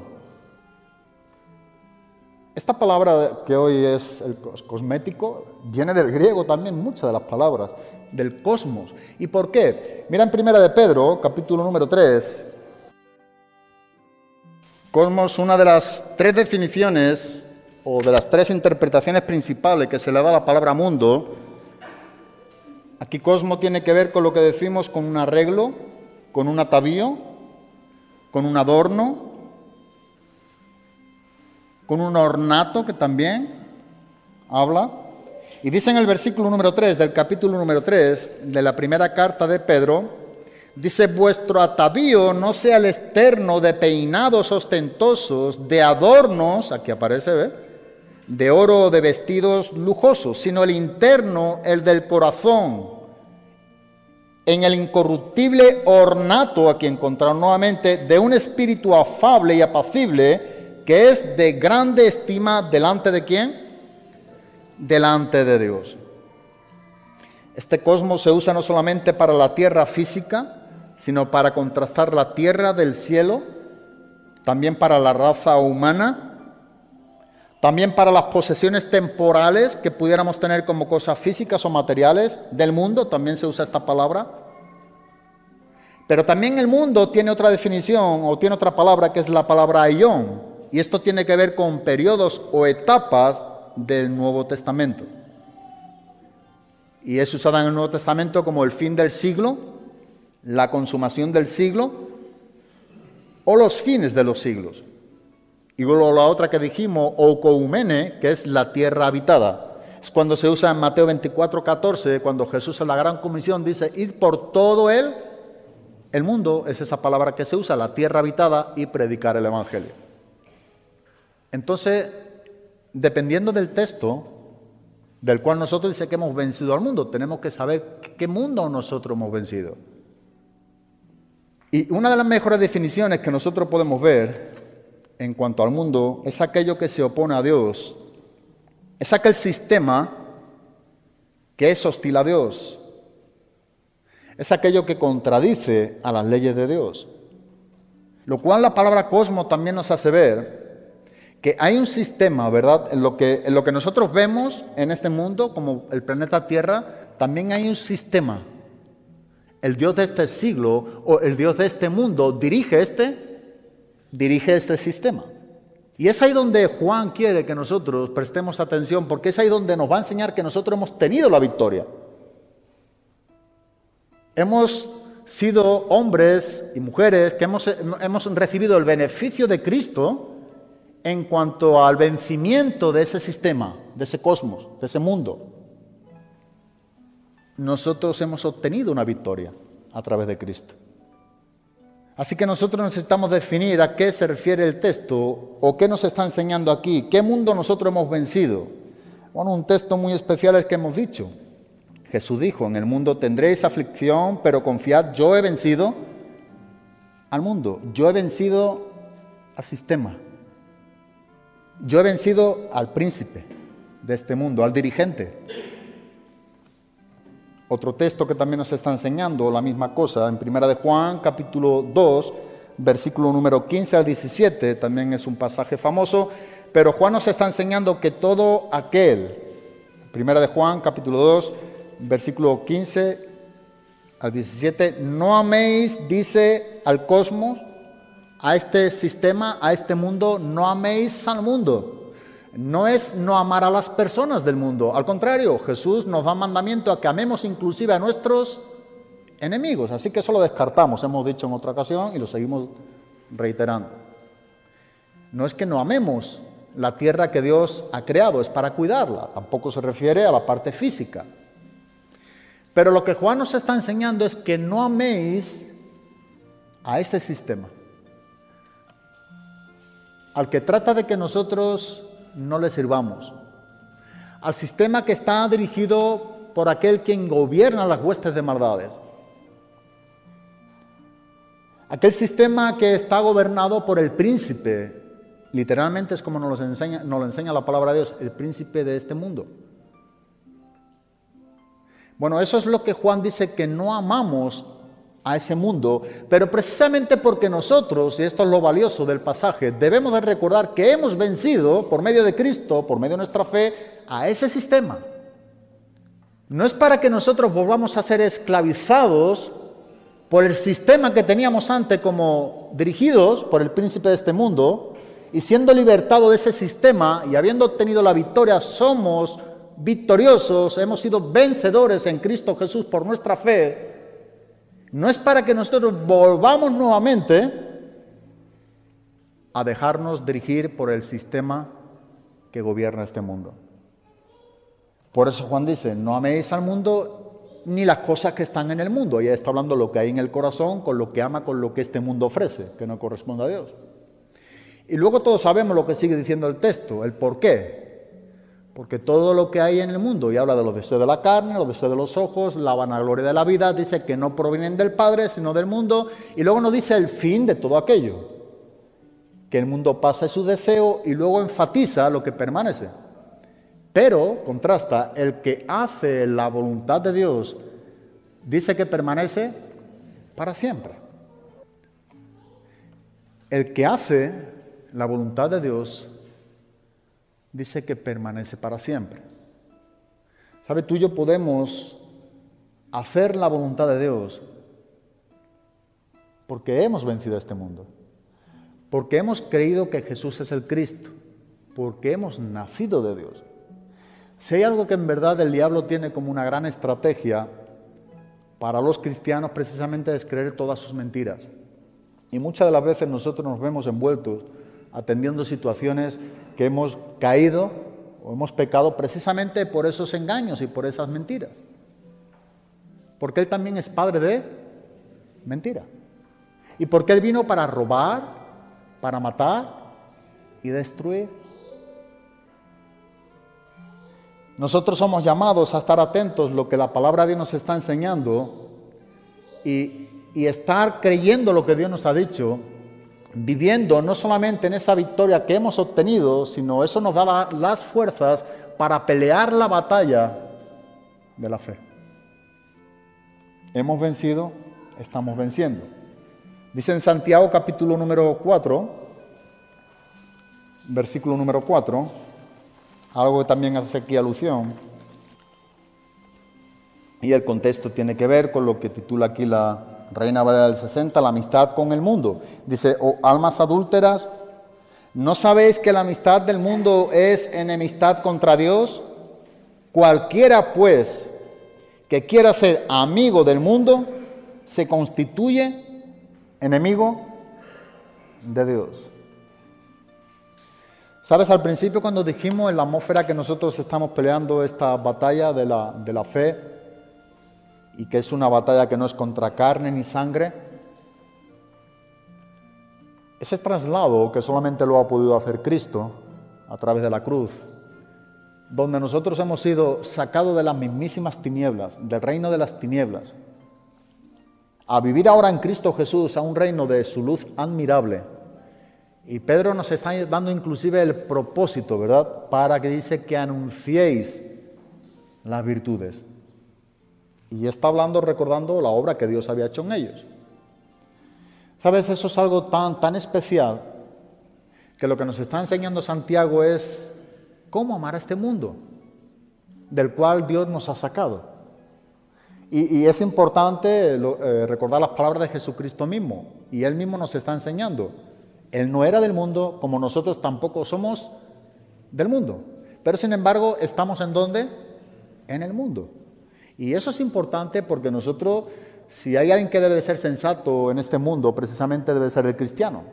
Speaker 4: Esta palabra que hoy es el cosmético, viene del griego también, muchas de las palabras, del cosmos. ¿Y por qué? Mira en Primera de Pedro, capítulo número tres. Cosmos, una de las tres definiciones o de las tres interpretaciones principales que se le da a la palabra mundo. Aquí cosmo tiene que ver con lo que decimos con un arreglo, con un atavío, con un adorno, con un ornato que también habla. Y dice en el versículo número tres del capítulo número tres de la primera carta de Pedro, dice: vuestro atavío no sea el externo de peinados ostentosos, de adornos, aquí aparece, ¿ve?, de oro o de vestidos lujosos, sino el interno, el del corazón, en el incorruptible ornato, aquí encontramos nuevamente, de un espíritu afable y apacible, que es de grande estima delante de ¿quién? Delante de Dios. Este cosmos se usa no solamente para la tierra física, sino para contrastar la tierra del cielo, también para la raza humana, también para las posesiones temporales que pudiéramos tener como cosas físicas o materiales del mundo, también se usa esta palabra. Pero también el mundo tiene otra definición o tiene otra palabra que es la palabra aion, y esto tiene que ver con periodos o etapas del Nuevo Testamento. Y es usada en el Nuevo Testamento como el fin del siglo, la consumación del siglo o los fines de los siglos. Y luego la otra que dijimos, oikoumene, que es la tierra habitada. Es cuando se usa en Mateo veinticuatro, catorce, cuando Jesús en la gran comisión dice, id por todo el, el mundo, es esa palabra que se usa, la tierra habitada, y predicar el evangelio. Entonces, dependiendo del texto, del cual nosotros dice que hemos vencido al mundo, tenemos que saber qué mundo nosotros hemos vencido. Y una de las mejores definiciones que nosotros podemos ver en cuanto al mundo es aquello que se opone a Dios, es aquel sistema que es hostil a Dios, es aquello que contradice a las leyes de Dios. Lo cual la palabra cosmos también nos hace ver que hay un sistema, ¿verdad? En lo que, en lo que nosotros vemos en este mundo, como el planeta Tierra, también hay un sistema. El Dios de este siglo o el Dios de este mundo dirige este dirige este sistema. Y es ahí donde Juan quiere que nosotros prestemos atención, porque es ahí donde nos va a enseñar que nosotros hemos tenido la victoria. Hemos sido hombres y mujeres que hemos, hemos recibido el beneficio de Cristo en cuanto al vencimiento de ese sistema, de ese cosmos, de ese mundo, nosotros hemos obtenido una victoria a través de Cristo. Así que nosotros necesitamos definir a qué se refiere el texto o qué nos está enseñando aquí, qué mundo nosotros hemos vencido. Bueno, un texto muy especial es que hemos dicho. Jesús dijo, en el mundo tendréis aflicción, pero confiad, yo he vencido al mundo, yo he vencido al sistema, yo he vencido al príncipe de este mundo, al dirigente. Otro texto que también nos está enseñando la misma cosa, en Primera de Juan, capítulo dos, versículo número quince al diecisiete, también es un pasaje famoso, pero Juan nos está enseñando que todo aquel, Primera de Juan, capítulo dos, versículo quince al diecisiete, no améis, dice, al cosmos, a este sistema, a este mundo, no améis al mundo. No es no amar a las personas del mundo, al contrario, Jesús nos da mandamiento a que amemos inclusive a nuestros enemigos, así que eso lo descartamos, hemos dicho en otra ocasión y lo seguimos reiterando. No es que no amemos la tierra que Dios ha creado, es para cuidarla, tampoco se refiere a la parte física. Pero lo que Juan nos está enseñando es que no améis a este sistema, al que trata de que nosotros no le sirvamos, al sistema que está dirigido por aquel quien gobierna las huestes de maldades, aquel sistema que está gobernado por el príncipe, literalmente es como nos lo enseña, nos lo enseña la palabra de Dios, el príncipe de este mundo. Bueno, eso es lo que Juan dice, que no amamos a ese mundo, pero precisamente porque nosotros, y esto es lo valioso del pasaje, debemos de recordar que hemos vencido por medio de Cristo, por medio de nuestra fe, a ese sistema. No es para que nosotros volvamos a ser esclavizados por el sistema que teníamos antes, como dirigidos por el príncipe de este mundo, y siendo libertados de ese sistema y habiendo obtenido la victoria, somos victoriosos, hemos sido vencedores en Cristo Jesús por nuestra fe. No es para que nosotros volvamos nuevamente a dejarnos dirigir por el sistema que gobierna este mundo. Por eso Juan dice, no améis al mundo ni las cosas que están en el mundo. Y está hablando lo que hay en el corazón con lo que ama, con lo que este mundo ofrece, que no corresponde a Dios. Y luego todos sabemos lo que sigue diciendo el texto, el por qué. Porque todo lo que hay en el mundo, y habla de los deseos de la carne, los deseos de los ojos, la vanagloria de la vida, dice que no provienen del Padre, sino del mundo, y luego nos dice el fin de todo aquello, que el mundo pasa su deseo, y luego enfatiza lo que permanece. Pero, contrasta, el que hace la voluntad de Dios, dice que permanece para siempre. El que hace la voluntad de Dios, dice que permanece para siempre. ¿Sabe? Tú y yo podemos hacer la voluntad de Dios porque hemos vencido a este mundo, porque hemos creído que Jesús es el Cristo, porque hemos nacido de Dios. Si hay algo que en verdad el diablo tiene como una gran estrategia para los cristianos, precisamente es creer todas sus mentiras. Y muchas de las veces nosotros nos vemos envueltos atendiendo situaciones que hemos caído o hemos pecado precisamente por esos engaños y por esas mentiras. Porque Él también es padre de mentira. Y porque Él vino para robar, para matar y destruir. Nosotros somos llamados a estar atentos a lo que la palabra de Dios nos está enseñando y, y estar creyendo lo que Dios nos ha dicho, viviendo no solamente en esa victoria que hemos obtenido, sino eso nos da las fuerzas para pelear la batalla de la fe. Hemos vencido, estamos venciendo. Dice en Santiago capítulo número cuatro, versículo número cuatro, algo que también hace aquí alusión, y el contexto tiene que ver con lo que titula aquí la Reina Valera del sesenta, la amistad con el mundo. Dice, oh almas adúlteras, ¿no sabéis que la amistad del mundo es enemistad contra Dios? Cualquiera, pues, que quiera ser amigo del mundo, se constituye enemigo de Dios. Sabes, al principio cuando dijimos en la atmósfera que nosotros estamos peleando esta batalla de la, de la fe y que es una batalla que no es contra carne ni sangre, ese traslado que solamente lo ha podido hacer Cristo a través de la cruz, donde nosotros hemos sido sacados de las mismísimas tinieblas, del reino de las tinieblas, a vivir ahora en Cristo Jesús, a un reino de su luz admirable. Y Pedro nos está dando inclusive el propósito, ¿verdad?, para que dice que anunciéis las virtudes. Y está hablando, recordando la obra que Dios había hecho en ellos. ¿Sabes? Eso es algo tan, tan especial, que lo que nos está enseñando Santiago es cómo amar a este mundo, del cual Dios nos ha sacado. Y, y es importante lo, eh, recordar las palabras de Jesucristo mismo, y Él mismo nos está enseñando. Él no era del mundo, como nosotros tampoco somos del mundo. Pero sin embargo, ¿estamos en dónde? En el mundo. Y eso es importante porque nosotros, si hay alguien que debe de ser sensato en este mundo, precisamente debe ser el cristiano.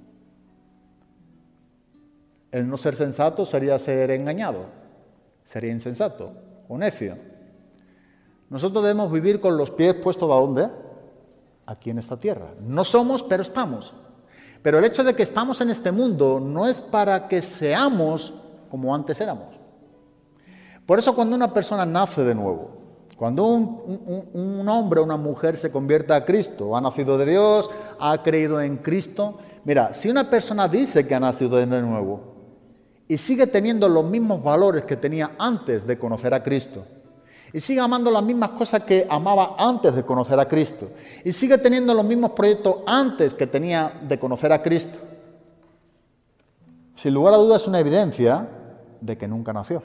Speaker 4: El no ser sensato sería ser engañado, sería insensato o necio. Nosotros debemos vivir con los pies puestos ¿a dónde? Aquí en esta tierra. No somos, pero estamos. Pero el hecho de que estamos en este mundo no es para que seamos como antes éramos. Por eso cuando una persona nace de nuevo, cuando un, un, un hombre o una mujer se convierte a Cristo, ha nacido de Dios, ha creído en Cristo, mira, si una persona dice que ha nacido de nuevo y sigue teniendo los mismos valores que tenía antes de conocer a Cristo, y sigue amando las mismas cosas que amaba antes de conocer a Cristo, y sigue teniendo los mismos proyectos antes que tenía de conocer a Cristo, sin lugar a dudas es una evidencia de que nunca nació.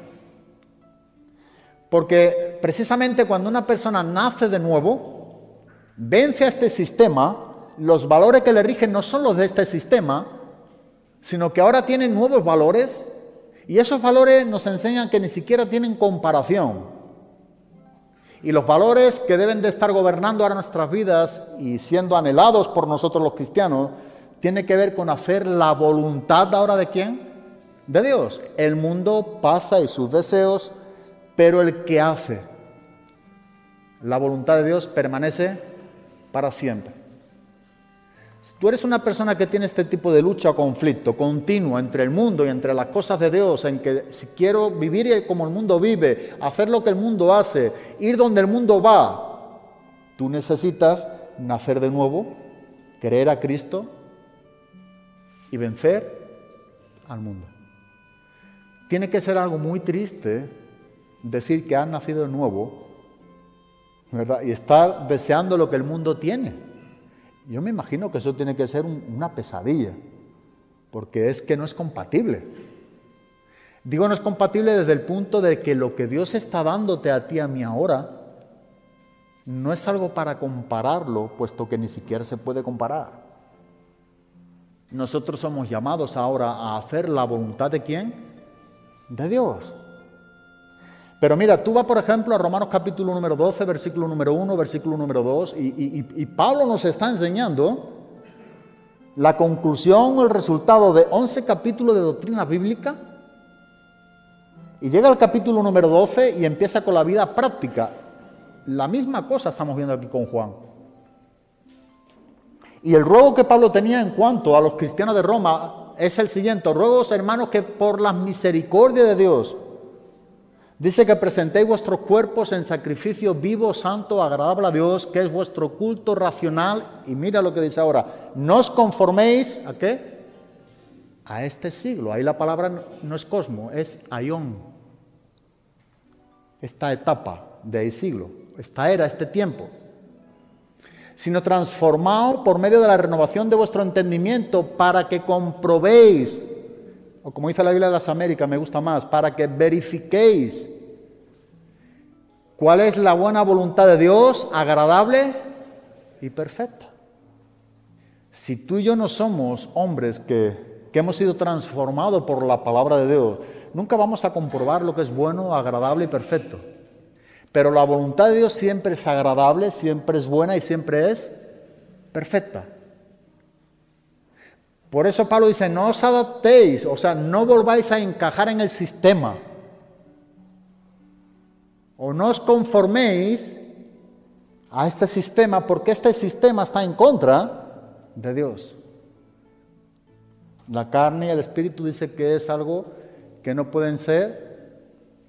Speaker 4: Porque precisamente cuando una persona nace de nuevo, vence a este sistema, los valores que le rigen no son los de este sistema, sino que ahora tienen nuevos valores, y esos valores nos enseñan que ni siquiera tienen comparación. Y los valores que deben de estar gobernando ahora nuestras vidas y siendo anhelados por nosotros los cristianos, tiene que ver con hacer la voluntad ahora ¿de quién? De Dios. El mundo pasa y sus deseos, pero el que hace la voluntad de Dios permanece para siempre. Si tú eres una persona que tiene este tipo de lucha o conflicto continuo entre el mundo y entre las cosas de Dios, en que si quiero vivir como el mundo vive, hacer lo que el mundo hace, ir donde el mundo va, tú necesitas nacer de nuevo, creer a Cristo y vencer al mundo. Tiene que ser algo muy triste decir que has nacido de nuevo, ¿verdad?, y estar deseando lo que el mundo tiene. Yo me imagino que eso tiene que ser un, una pesadilla, porque es que no es compatible. Digo no es compatible desde el punto de que lo que Dios está dándote a ti, a mí ahora, no es algo para compararlo, puesto que ni siquiera se puede comparar. Nosotros somos llamados ahora a hacer la voluntad ¿de quién? De Dios. Pero mira, tú vas por ejemplo a Romanos capítulo número doce, versículo número uno, versículo número dos, y, y, y Pablo nos está enseñando la conclusión, el resultado de once capítulos de doctrina bíblica, y llega al capítulo número doce y empieza con la vida práctica. La misma cosa estamos viendo aquí con Juan. Y el ruego que Pablo tenía en cuanto a los cristianos de Roma es el siguiente: ruegos, hermanos, que por la misericordia de Dios, dice que presentéis vuestros cuerpos en sacrificio vivo, santo, agradable a Dios, que es vuestro culto racional. Y mira lo que dice ahora: no os conforméis, ¿a qué? A este siglo. Ahí la palabra no es cosmo, es aión. Esta etapa de ahí siglo, esta era, este tiempo. Sino transformaos por medio de la renovación de vuestro entendimiento, para que comprobéis, o como dice la Biblia de las Américas, me gusta más, para que verifiquéis cuál es la buena voluntad de Dios, agradable y perfecta. Si tú y yo no somos hombres que, que hemos sido transformados por la palabra de Dios, nunca vamos a comprobar lo que es bueno, agradable y perfecto. Pero la voluntad de Dios siempre es agradable, siempre es buena y siempre es perfecta. Por eso Pablo dice, no os adaptéis, o sea, no volváis a encajar en el sistema. O no os conforméis a este sistema, porque este sistema está en contra de Dios. La carne y el espíritu dice que es algo que no pueden ser,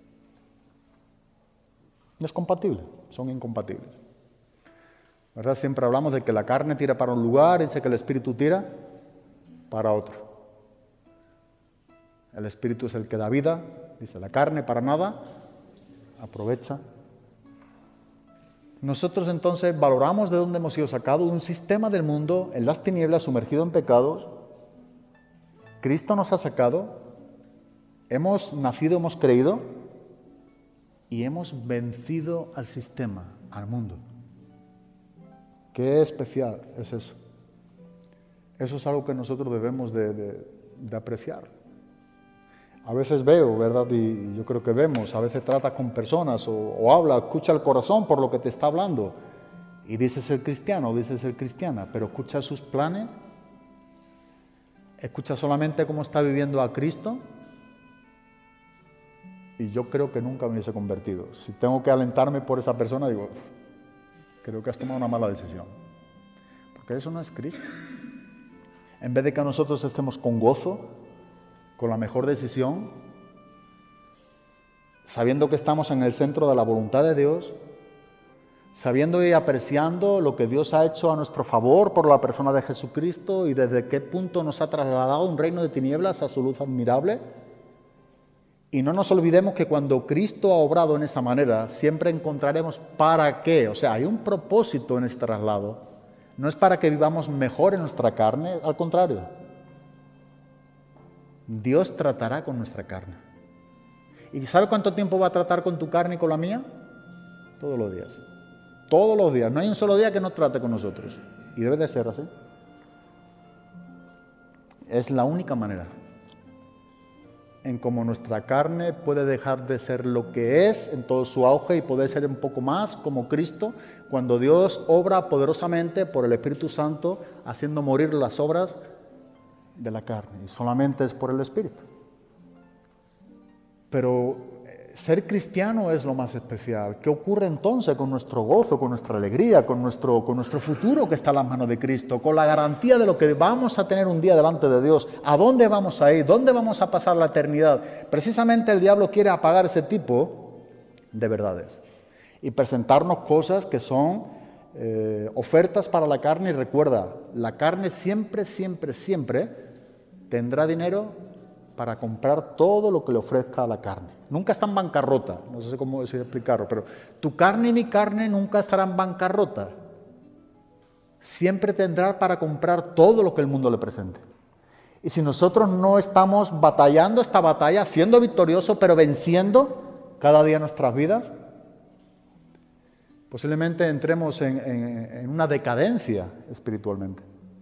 Speaker 4: no es compatible, son incompatibles. ¿Verdad? Siempre hablamos de que la carne tira para un lugar y dice que el espíritu tira para otro. El espíritu es el que da vida, dice la carne para nada aprovecha. Nosotros entonces valoramos de dónde hemos sido sacados, de un sistema del mundo en las tinieblas, sumergido en pecados. Cristo nos ha sacado, hemos nacido, hemos creído y hemos vencido al sistema, al mundo. Qué especial es eso. Eso es algo que nosotros debemos de, de, de apreciar. A veces veo, ¿verdad? Y yo creo que vemos, a veces tratas con personas o, o habla, escucha el corazón por lo que te está hablando. Y dices ser cristiano, dices ser cristiana, pero escucha sus planes, escucha solamente cómo está viviendo a Cristo. Y yo creo que nunca me hubiese convertido. Si tengo que alentarme por esa persona, digo, creo que has tomado una mala decisión. Porque eso no es Cristo. En vez de que nosotros estemos con gozo, con la mejor decisión, sabiendo que estamos en el centro de la voluntad de Dios, sabiendo y apreciando lo que Dios ha hecho a nuestro favor por la persona de Jesucristo y desde qué punto nos ha trasladado un reino de tinieblas a su luz admirable. Y no nos olvidemos que cuando Cristo ha obrado en esa manera, siempre encontraremos para qué. O sea, hay un propósito en este traslado. No es para que vivamos mejor en nuestra carne, al contrario. Dios tratará con nuestra carne. ¿Y sabe cuánto tiempo va a tratar con tu carne y con la mía? Todos los días. Todos los días. No hay un solo día que no trate con nosotros. Y debe de ser así. Es la única manera en cómo nuestra carne puede dejar de ser lo que es en todo su auge y poder ser un poco más como Cristo, cuando Dios obra poderosamente por el Espíritu Santo, haciendo morir las obras de la carne, y solamente es por el Espíritu. Pero ser cristiano es lo más especial. ¿Qué ocurre entonces con nuestro gozo, con nuestra alegría, con nuestro, con nuestro futuro que está en las manos de Cristo, con la garantía de lo que vamos a tener un día delante de Dios? ¿A dónde vamos a ir? ¿Dónde vamos a pasar la eternidad? Precisamente el diablo quiere apagar ese tipo de verdades y presentarnos cosas que son eh, ofertas para la carne. Y recuerda, la carne siempre, siempre, siempre tendrá dinero para comprar todo lo que le ofrezca a la carne. Nunca está en bancarrota, no sé cómo decir, explicarlo, pero tu carne y mi carne nunca estarán en bancarrota. Siempre tendrá para comprar todo lo que el mundo le presente. Y si nosotros no estamos batallando esta batalla, siendo victoriosos, pero venciendo cada día nuestras vidas, posiblemente entremos en, en, en una decadencia espiritualmente.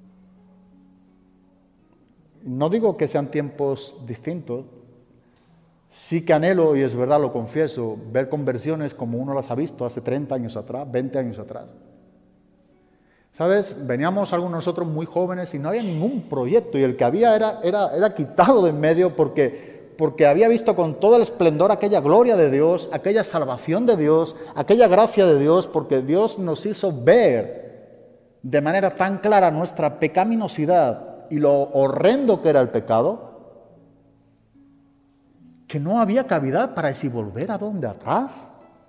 Speaker 4: No digo que sean tiempos distintos, sí que anhelo, y es verdad, lo confieso, ver conversiones como uno las ha visto hace treinta años atrás, veinte años atrás. ¿Sabes? Veníamos algunos de nosotros muy jóvenes y no había ningún proyecto, y el que había era, era, era quitado de en medio porque, porque había visto con todo el esplendor aquella gloria de Dios, aquella salvación de Dios, aquella gracia de Dios, porque Dios nos hizo ver de manera tan clara nuestra pecaminosidad y lo horrendo que era el pecado, que no había cavidad para decir volver a donde atrás.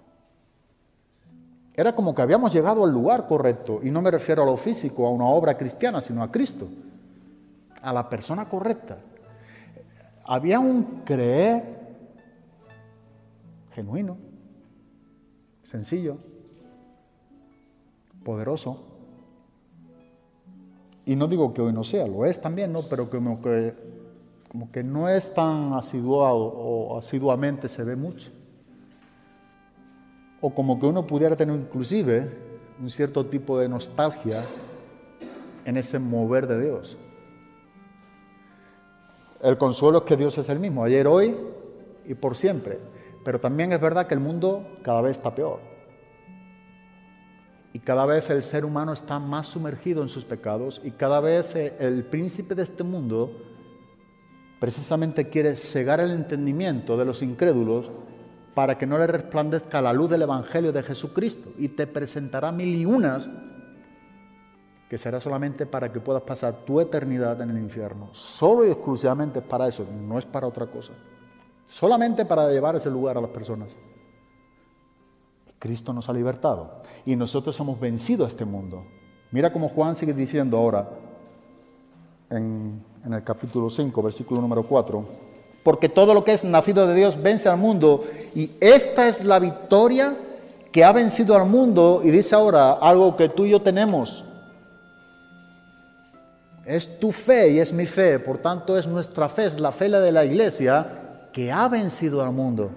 Speaker 4: Era como que habíamos llegado al lugar correcto, y no me refiero a lo físico, a una obra cristiana, sino a Cristo, a la persona correcta. Había un creer genuino, sencillo, poderoso. Y no digo que hoy no sea, lo es también, ¿no? Pero como que, como que no es tan asiduado o asiduamente se ve mucho. O como que uno pudiera tener inclusive un cierto tipo de nostalgia en ese mover de Dios. El consuelo es que Dios es el mismo, ayer, hoy y por siempre. Pero también es verdad que el mundo cada vez está peor. Y cada vez el ser humano está más sumergido en sus pecados y cada vez el príncipe de este mundo precisamente quiere cegar el entendimiento de los incrédulos para que no le resplandezca la luz del Evangelio de Jesucristo, y te presentará mil y unas que será solamente para que puedas pasar tu eternidad en el infierno. Solo y exclusivamente es para eso, no es para otra cosa. Solamente para llevar ese lugar a las personas. Cristo nos ha libertado y nosotros hemos vencido a este mundo. Mira cómo Juan sigue diciendo ahora en, en el capítulo cinco, versículo número cuatro. Porque todo lo que es nacido de Dios vence al mundo, y esta es la victoria que ha vencido al mundo. Y dice ahora algo que tú y yo tenemos. Es tu fe y es mi fe, por tanto es nuestra fe, es la fe de la iglesia que ha vencido al mundo.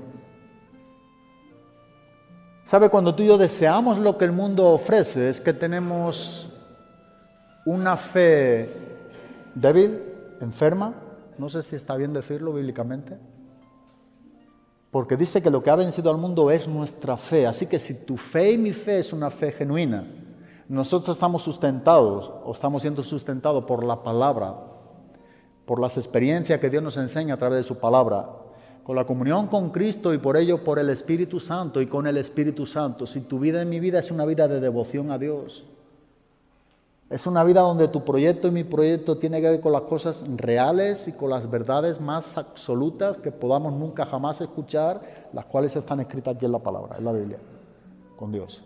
Speaker 4: ¿Sabe? Cuando tú y yo deseamos lo que el mundo ofrece, es que tenemos una fe débil, enferma. No sé si está bien decirlo bíblicamente. Porque dice que lo que ha vencido al mundo es nuestra fe. Así que si tu fe y mi fe es una fe genuina, nosotros estamos sustentados o estamos siendo sustentados por la palabra, por las experiencias que Dios nos enseña a través de su palabra, con la comunión con Cristo y por ello por el Espíritu Santo y con el Espíritu Santo. Si tu vida y mi vida es una vida de devoción a Dios, es una vida donde tu proyecto y mi proyecto tiene que ver con las cosas reales y con las verdades más absolutas que podamos nunca jamás escuchar, las cuales están escritas aquí en la palabra, en la Biblia, con Dios.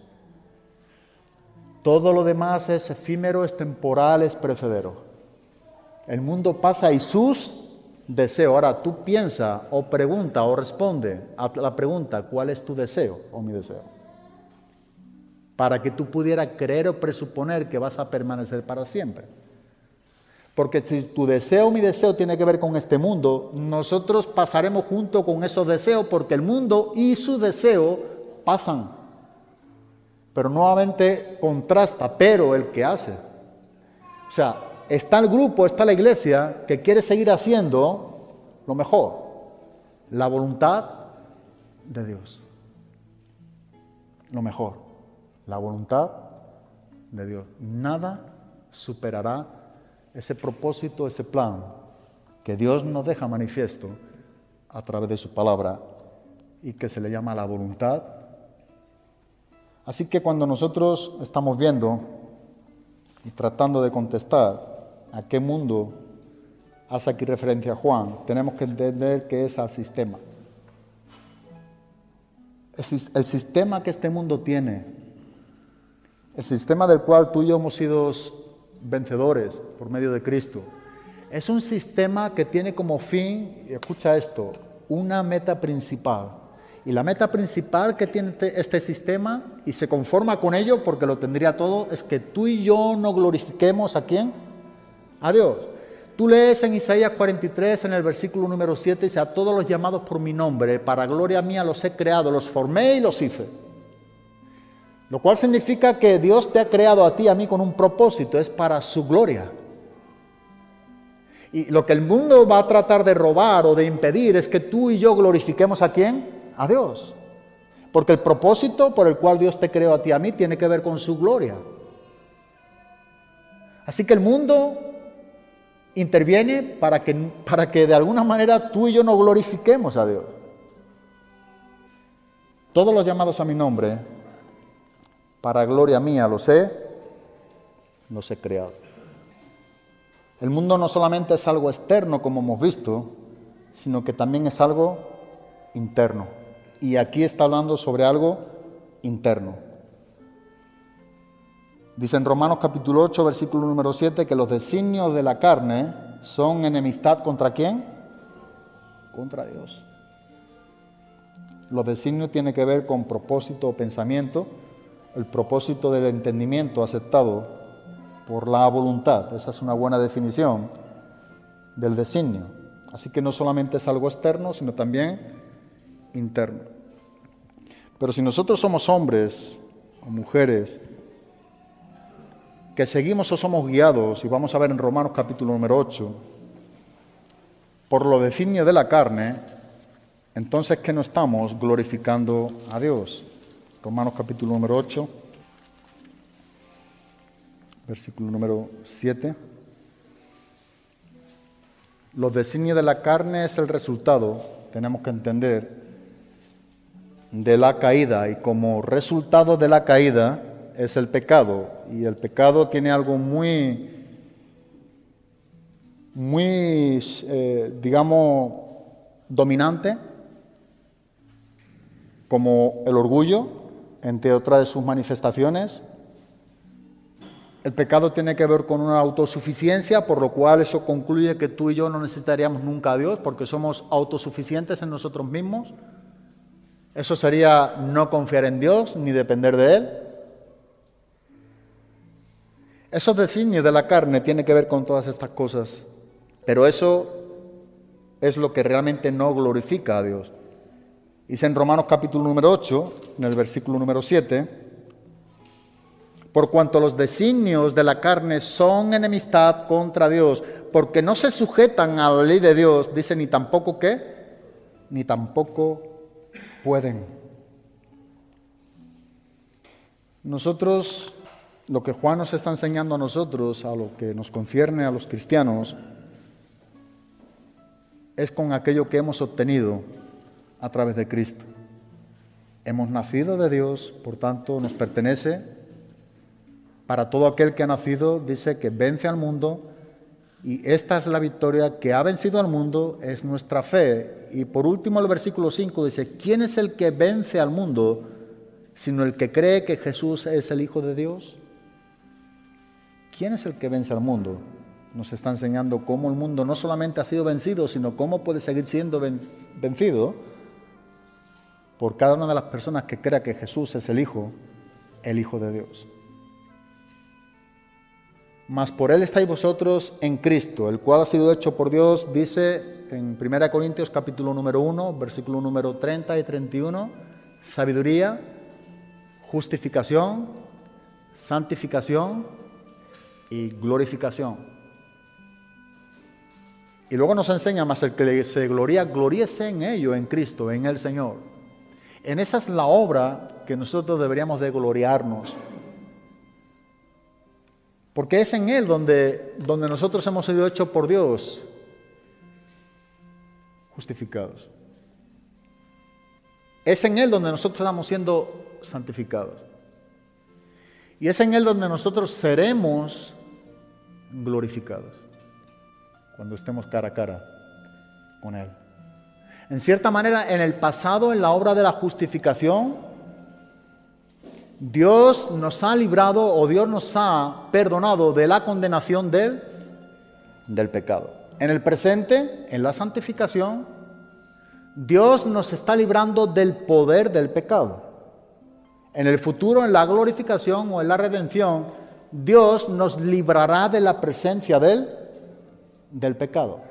Speaker 4: Todo lo demás es efímero, es temporal, es perecedero. El mundo pasa y sus deseos. Ahora tú piensa o pregunta o responde a la pregunta, ¿cuál es tu deseo o mi deseo? Para que tú pudieras creer o presuponer que vas a permanecer para siempre. Porque si tu deseo o mi deseo tiene que ver con este mundo, nosotros pasaremos junto con esos deseos, porque el mundo y su deseo pasan. Pero nuevamente contrasta, pero el que hace. O sea, está el grupo, está la iglesia que quiere seguir haciendo lo mejor, la voluntad de Dios. Lo mejor, la voluntad de Dios. Nada superará ese propósito, ese plan que Dios nos deja manifiesto a través de su palabra y que se le llama la voluntad. Así que cuando nosotros estamos viendo y tratando de contestar a qué mundo hace aquí referencia Juan, tenemos que entender que es al sistema. El sistema que este mundo tiene, el sistema del cual tú y yo hemos sido vencedores por medio de Cristo, es un sistema que tiene como fin, y escucha esto, una meta principal. Y la meta principal que tiene este sistema, y se conforma con ello porque lo tendría todo, es que tú y yo no glorifiquemos ¿a quién? A Dios. Tú lees en Isaías cuarenta y tres, en el versículo número siete, dice: a todos los llamados por mi nombre, para gloria mía los he creado, los formé y los hice. Lo cual significa que Dios te ha creado a ti y a mí con un propósito, es para su gloria. Y lo que el mundo va a tratar de robar o de impedir es que tú y yo glorifiquemos ¿a quién? A Dios. Porque el propósito por el cual Dios te creó a ti y a mí tiene que ver con su gloria. Así que el mundo interviene para que, para que de alguna manera tú y yo no glorifiquemos a Dios. Todos los llamados a mi nombre, para gloria mía los he, los he creado. El mundo no solamente es algo externo, como hemos visto, sino que también es algo interno. Y aquí está hablando sobre algo interno. Dice en Romanos capítulo ocho, versículo número siete, que los designios de la carne son enemistad ¿contra quién? Contra Dios. Los designios tienen que ver con propósito o pensamiento, el propósito del entendimiento aceptado por la voluntad. Esa es una buena definición del designio. Así que no solamente es algo externo, sino también interno. Pero si nosotros somos hombres o mujeres que seguimos o somos guiados, y vamos a ver en Romanos capítulo número ocho, por lo designio de la carne, entonces ¿qué no estamos glorificando a Dios? Romanos capítulo número ocho. versículo número siete. Los designios de la carne es el resultado, tenemos que entender, de la caída, y como resultado de la caída es el pecado, y el pecado tiene algo muy, muy, eh, digamos, dominante, como el orgullo, entre otras de sus manifestaciones. El pecado tiene que ver con una autosuficiencia, por lo cual eso concluye que tú y yo no necesitaríamos nunca a Dios, porque somos autosuficientes en nosotros mismos. Eso sería no confiar en Dios ni depender de Él. Esos designios de la carne tienen que ver con todas estas cosas, pero eso es lo que realmente no glorifica a Dios. Dice en Romanos capítulo número ocho, en el versículo número siete, por cuanto los designios de la carne son enemistad contra Dios, porque no se sujetan a la ley de Dios, dice, ni tampoco qué, ni tampoco pueden. Nosotros, lo que Juan nos está enseñando a nosotros, a lo que nos concierne a los cristianos, es con aquello que hemos obtenido a través de Cristo. Hemos nacido de Dios, por tanto nos pertenece. Para todo aquel que ha nacido, dice que vence al mundo, y esta es la victoria que ha vencido al mundo, es nuestra fe. Y por último el versículo cinco dice, ¿quién es el que vence al mundo, sino el que cree que Jesús es el Hijo de Dios? ¿Quién es el que vence al mundo? Nos está enseñando cómo el mundo no solamente ha sido vencido, sino cómo puede seguir siendo vencido por cada una de las personas que crea que Jesús es el Hijo, el Hijo de Dios. Mas por Él estáis vosotros en Cristo, el cual ha sido hecho por Dios, dice en primera Corintios capítulo número uno, versículo número treinta y treinta y uno, sabiduría, justificación, santificación y glorificación. Y luego nos enseña, más el que se gloría, gloríese en ello, en Cristo, en el Señor. En esa es la obra que nosotros deberíamos de gloriarnos. Porque es en Él donde, donde nosotros hemos sido hechos por Dios, justificados. Es en Él donde nosotros estamos siendo santificados. Y es en Él donde nosotros seremos glorificados, cuando estemos cara a cara con Él. En cierta manera, en el pasado, en la obra de la justificación, Dios nos ha librado o Dios nos ha perdonado de la condenación del, del pecado. En el presente, en la santificación, Dios nos está librando del poder del pecado. En el futuro, en la glorificación o en la redención, Dios nos librará de la presencia del, del pecado.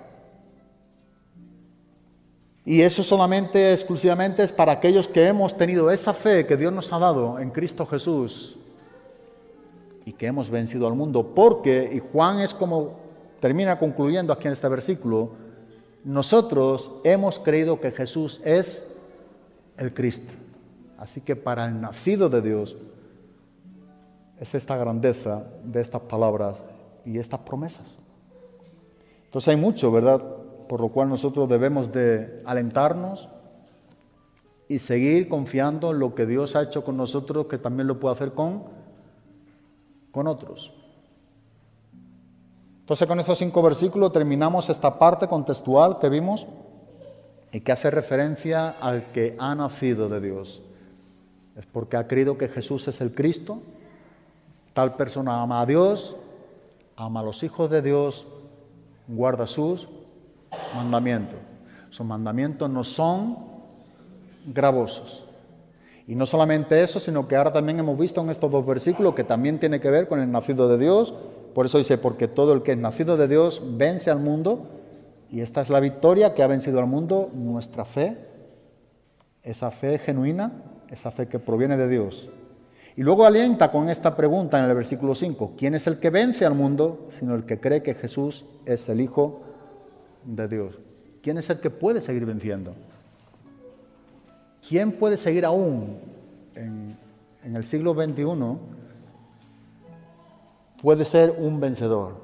Speaker 4: Y eso solamente, exclusivamente es para aquellos que hemos tenido esa fe que Dios nos ha dado en Cristo Jesús y que hemos vencido al mundo. Porque, y Juan es como termina concluyendo aquí en este versículo, nosotros hemos creído que Jesús es el Cristo. Así que para el nacido de Dios es esta grandeza de estas palabras y estas promesas. Entonces hay mucho, ¿verdad?, por lo cual nosotros debemos de alentarnos y seguir confiando en lo que Dios ha hecho con nosotros, que también lo puede hacer con, con otros. Entonces, con estos cinco versículos terminamos esta parte contextual que vimos y que hace referencia al que ha nacido de Dios. Es porque ha creído que Jesús es el Cristo. Tal persona ama a Dios, ama a los hijos de Dios, guarda sus mandamientos. Sus mandamientos no son gravosos. Y no solamente eso, sino que ahora también hemos visto en estos dos versículos que también tiene que ver con el nacido de Dios. Por eso dice, porque todo el que es nacido de Dios vence al mundo. Y esta es la victoria que ha vencido al mundo, nuestra fe. Esa fe genuina, esa fe que proviene de Dios. Y luego alienta con esta pregunta en el versículo cinco. ¿Quién es el que vence al mundo, sino el que cree que Jesús es el Hijo de Dios? ¿Quién es el que puede seguir venciendo? ¿Quién puede seguir aún en, en el siglo veintiuno puede ser un vencedor.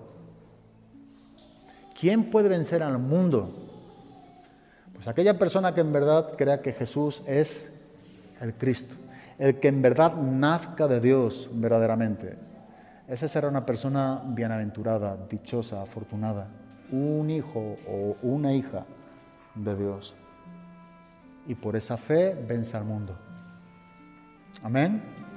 Speaker 4: ¿Quién puede vencer al mundo? Pues aquella persona que en verdad crea que Jesús es el Cristo, el que en verdad nazca de Dios verdaderamente. Esa será una persona bienaventurada, dichosa, afortunada, un hijo o una hija de Dios. Y por esa fe vence al mundo. Amén.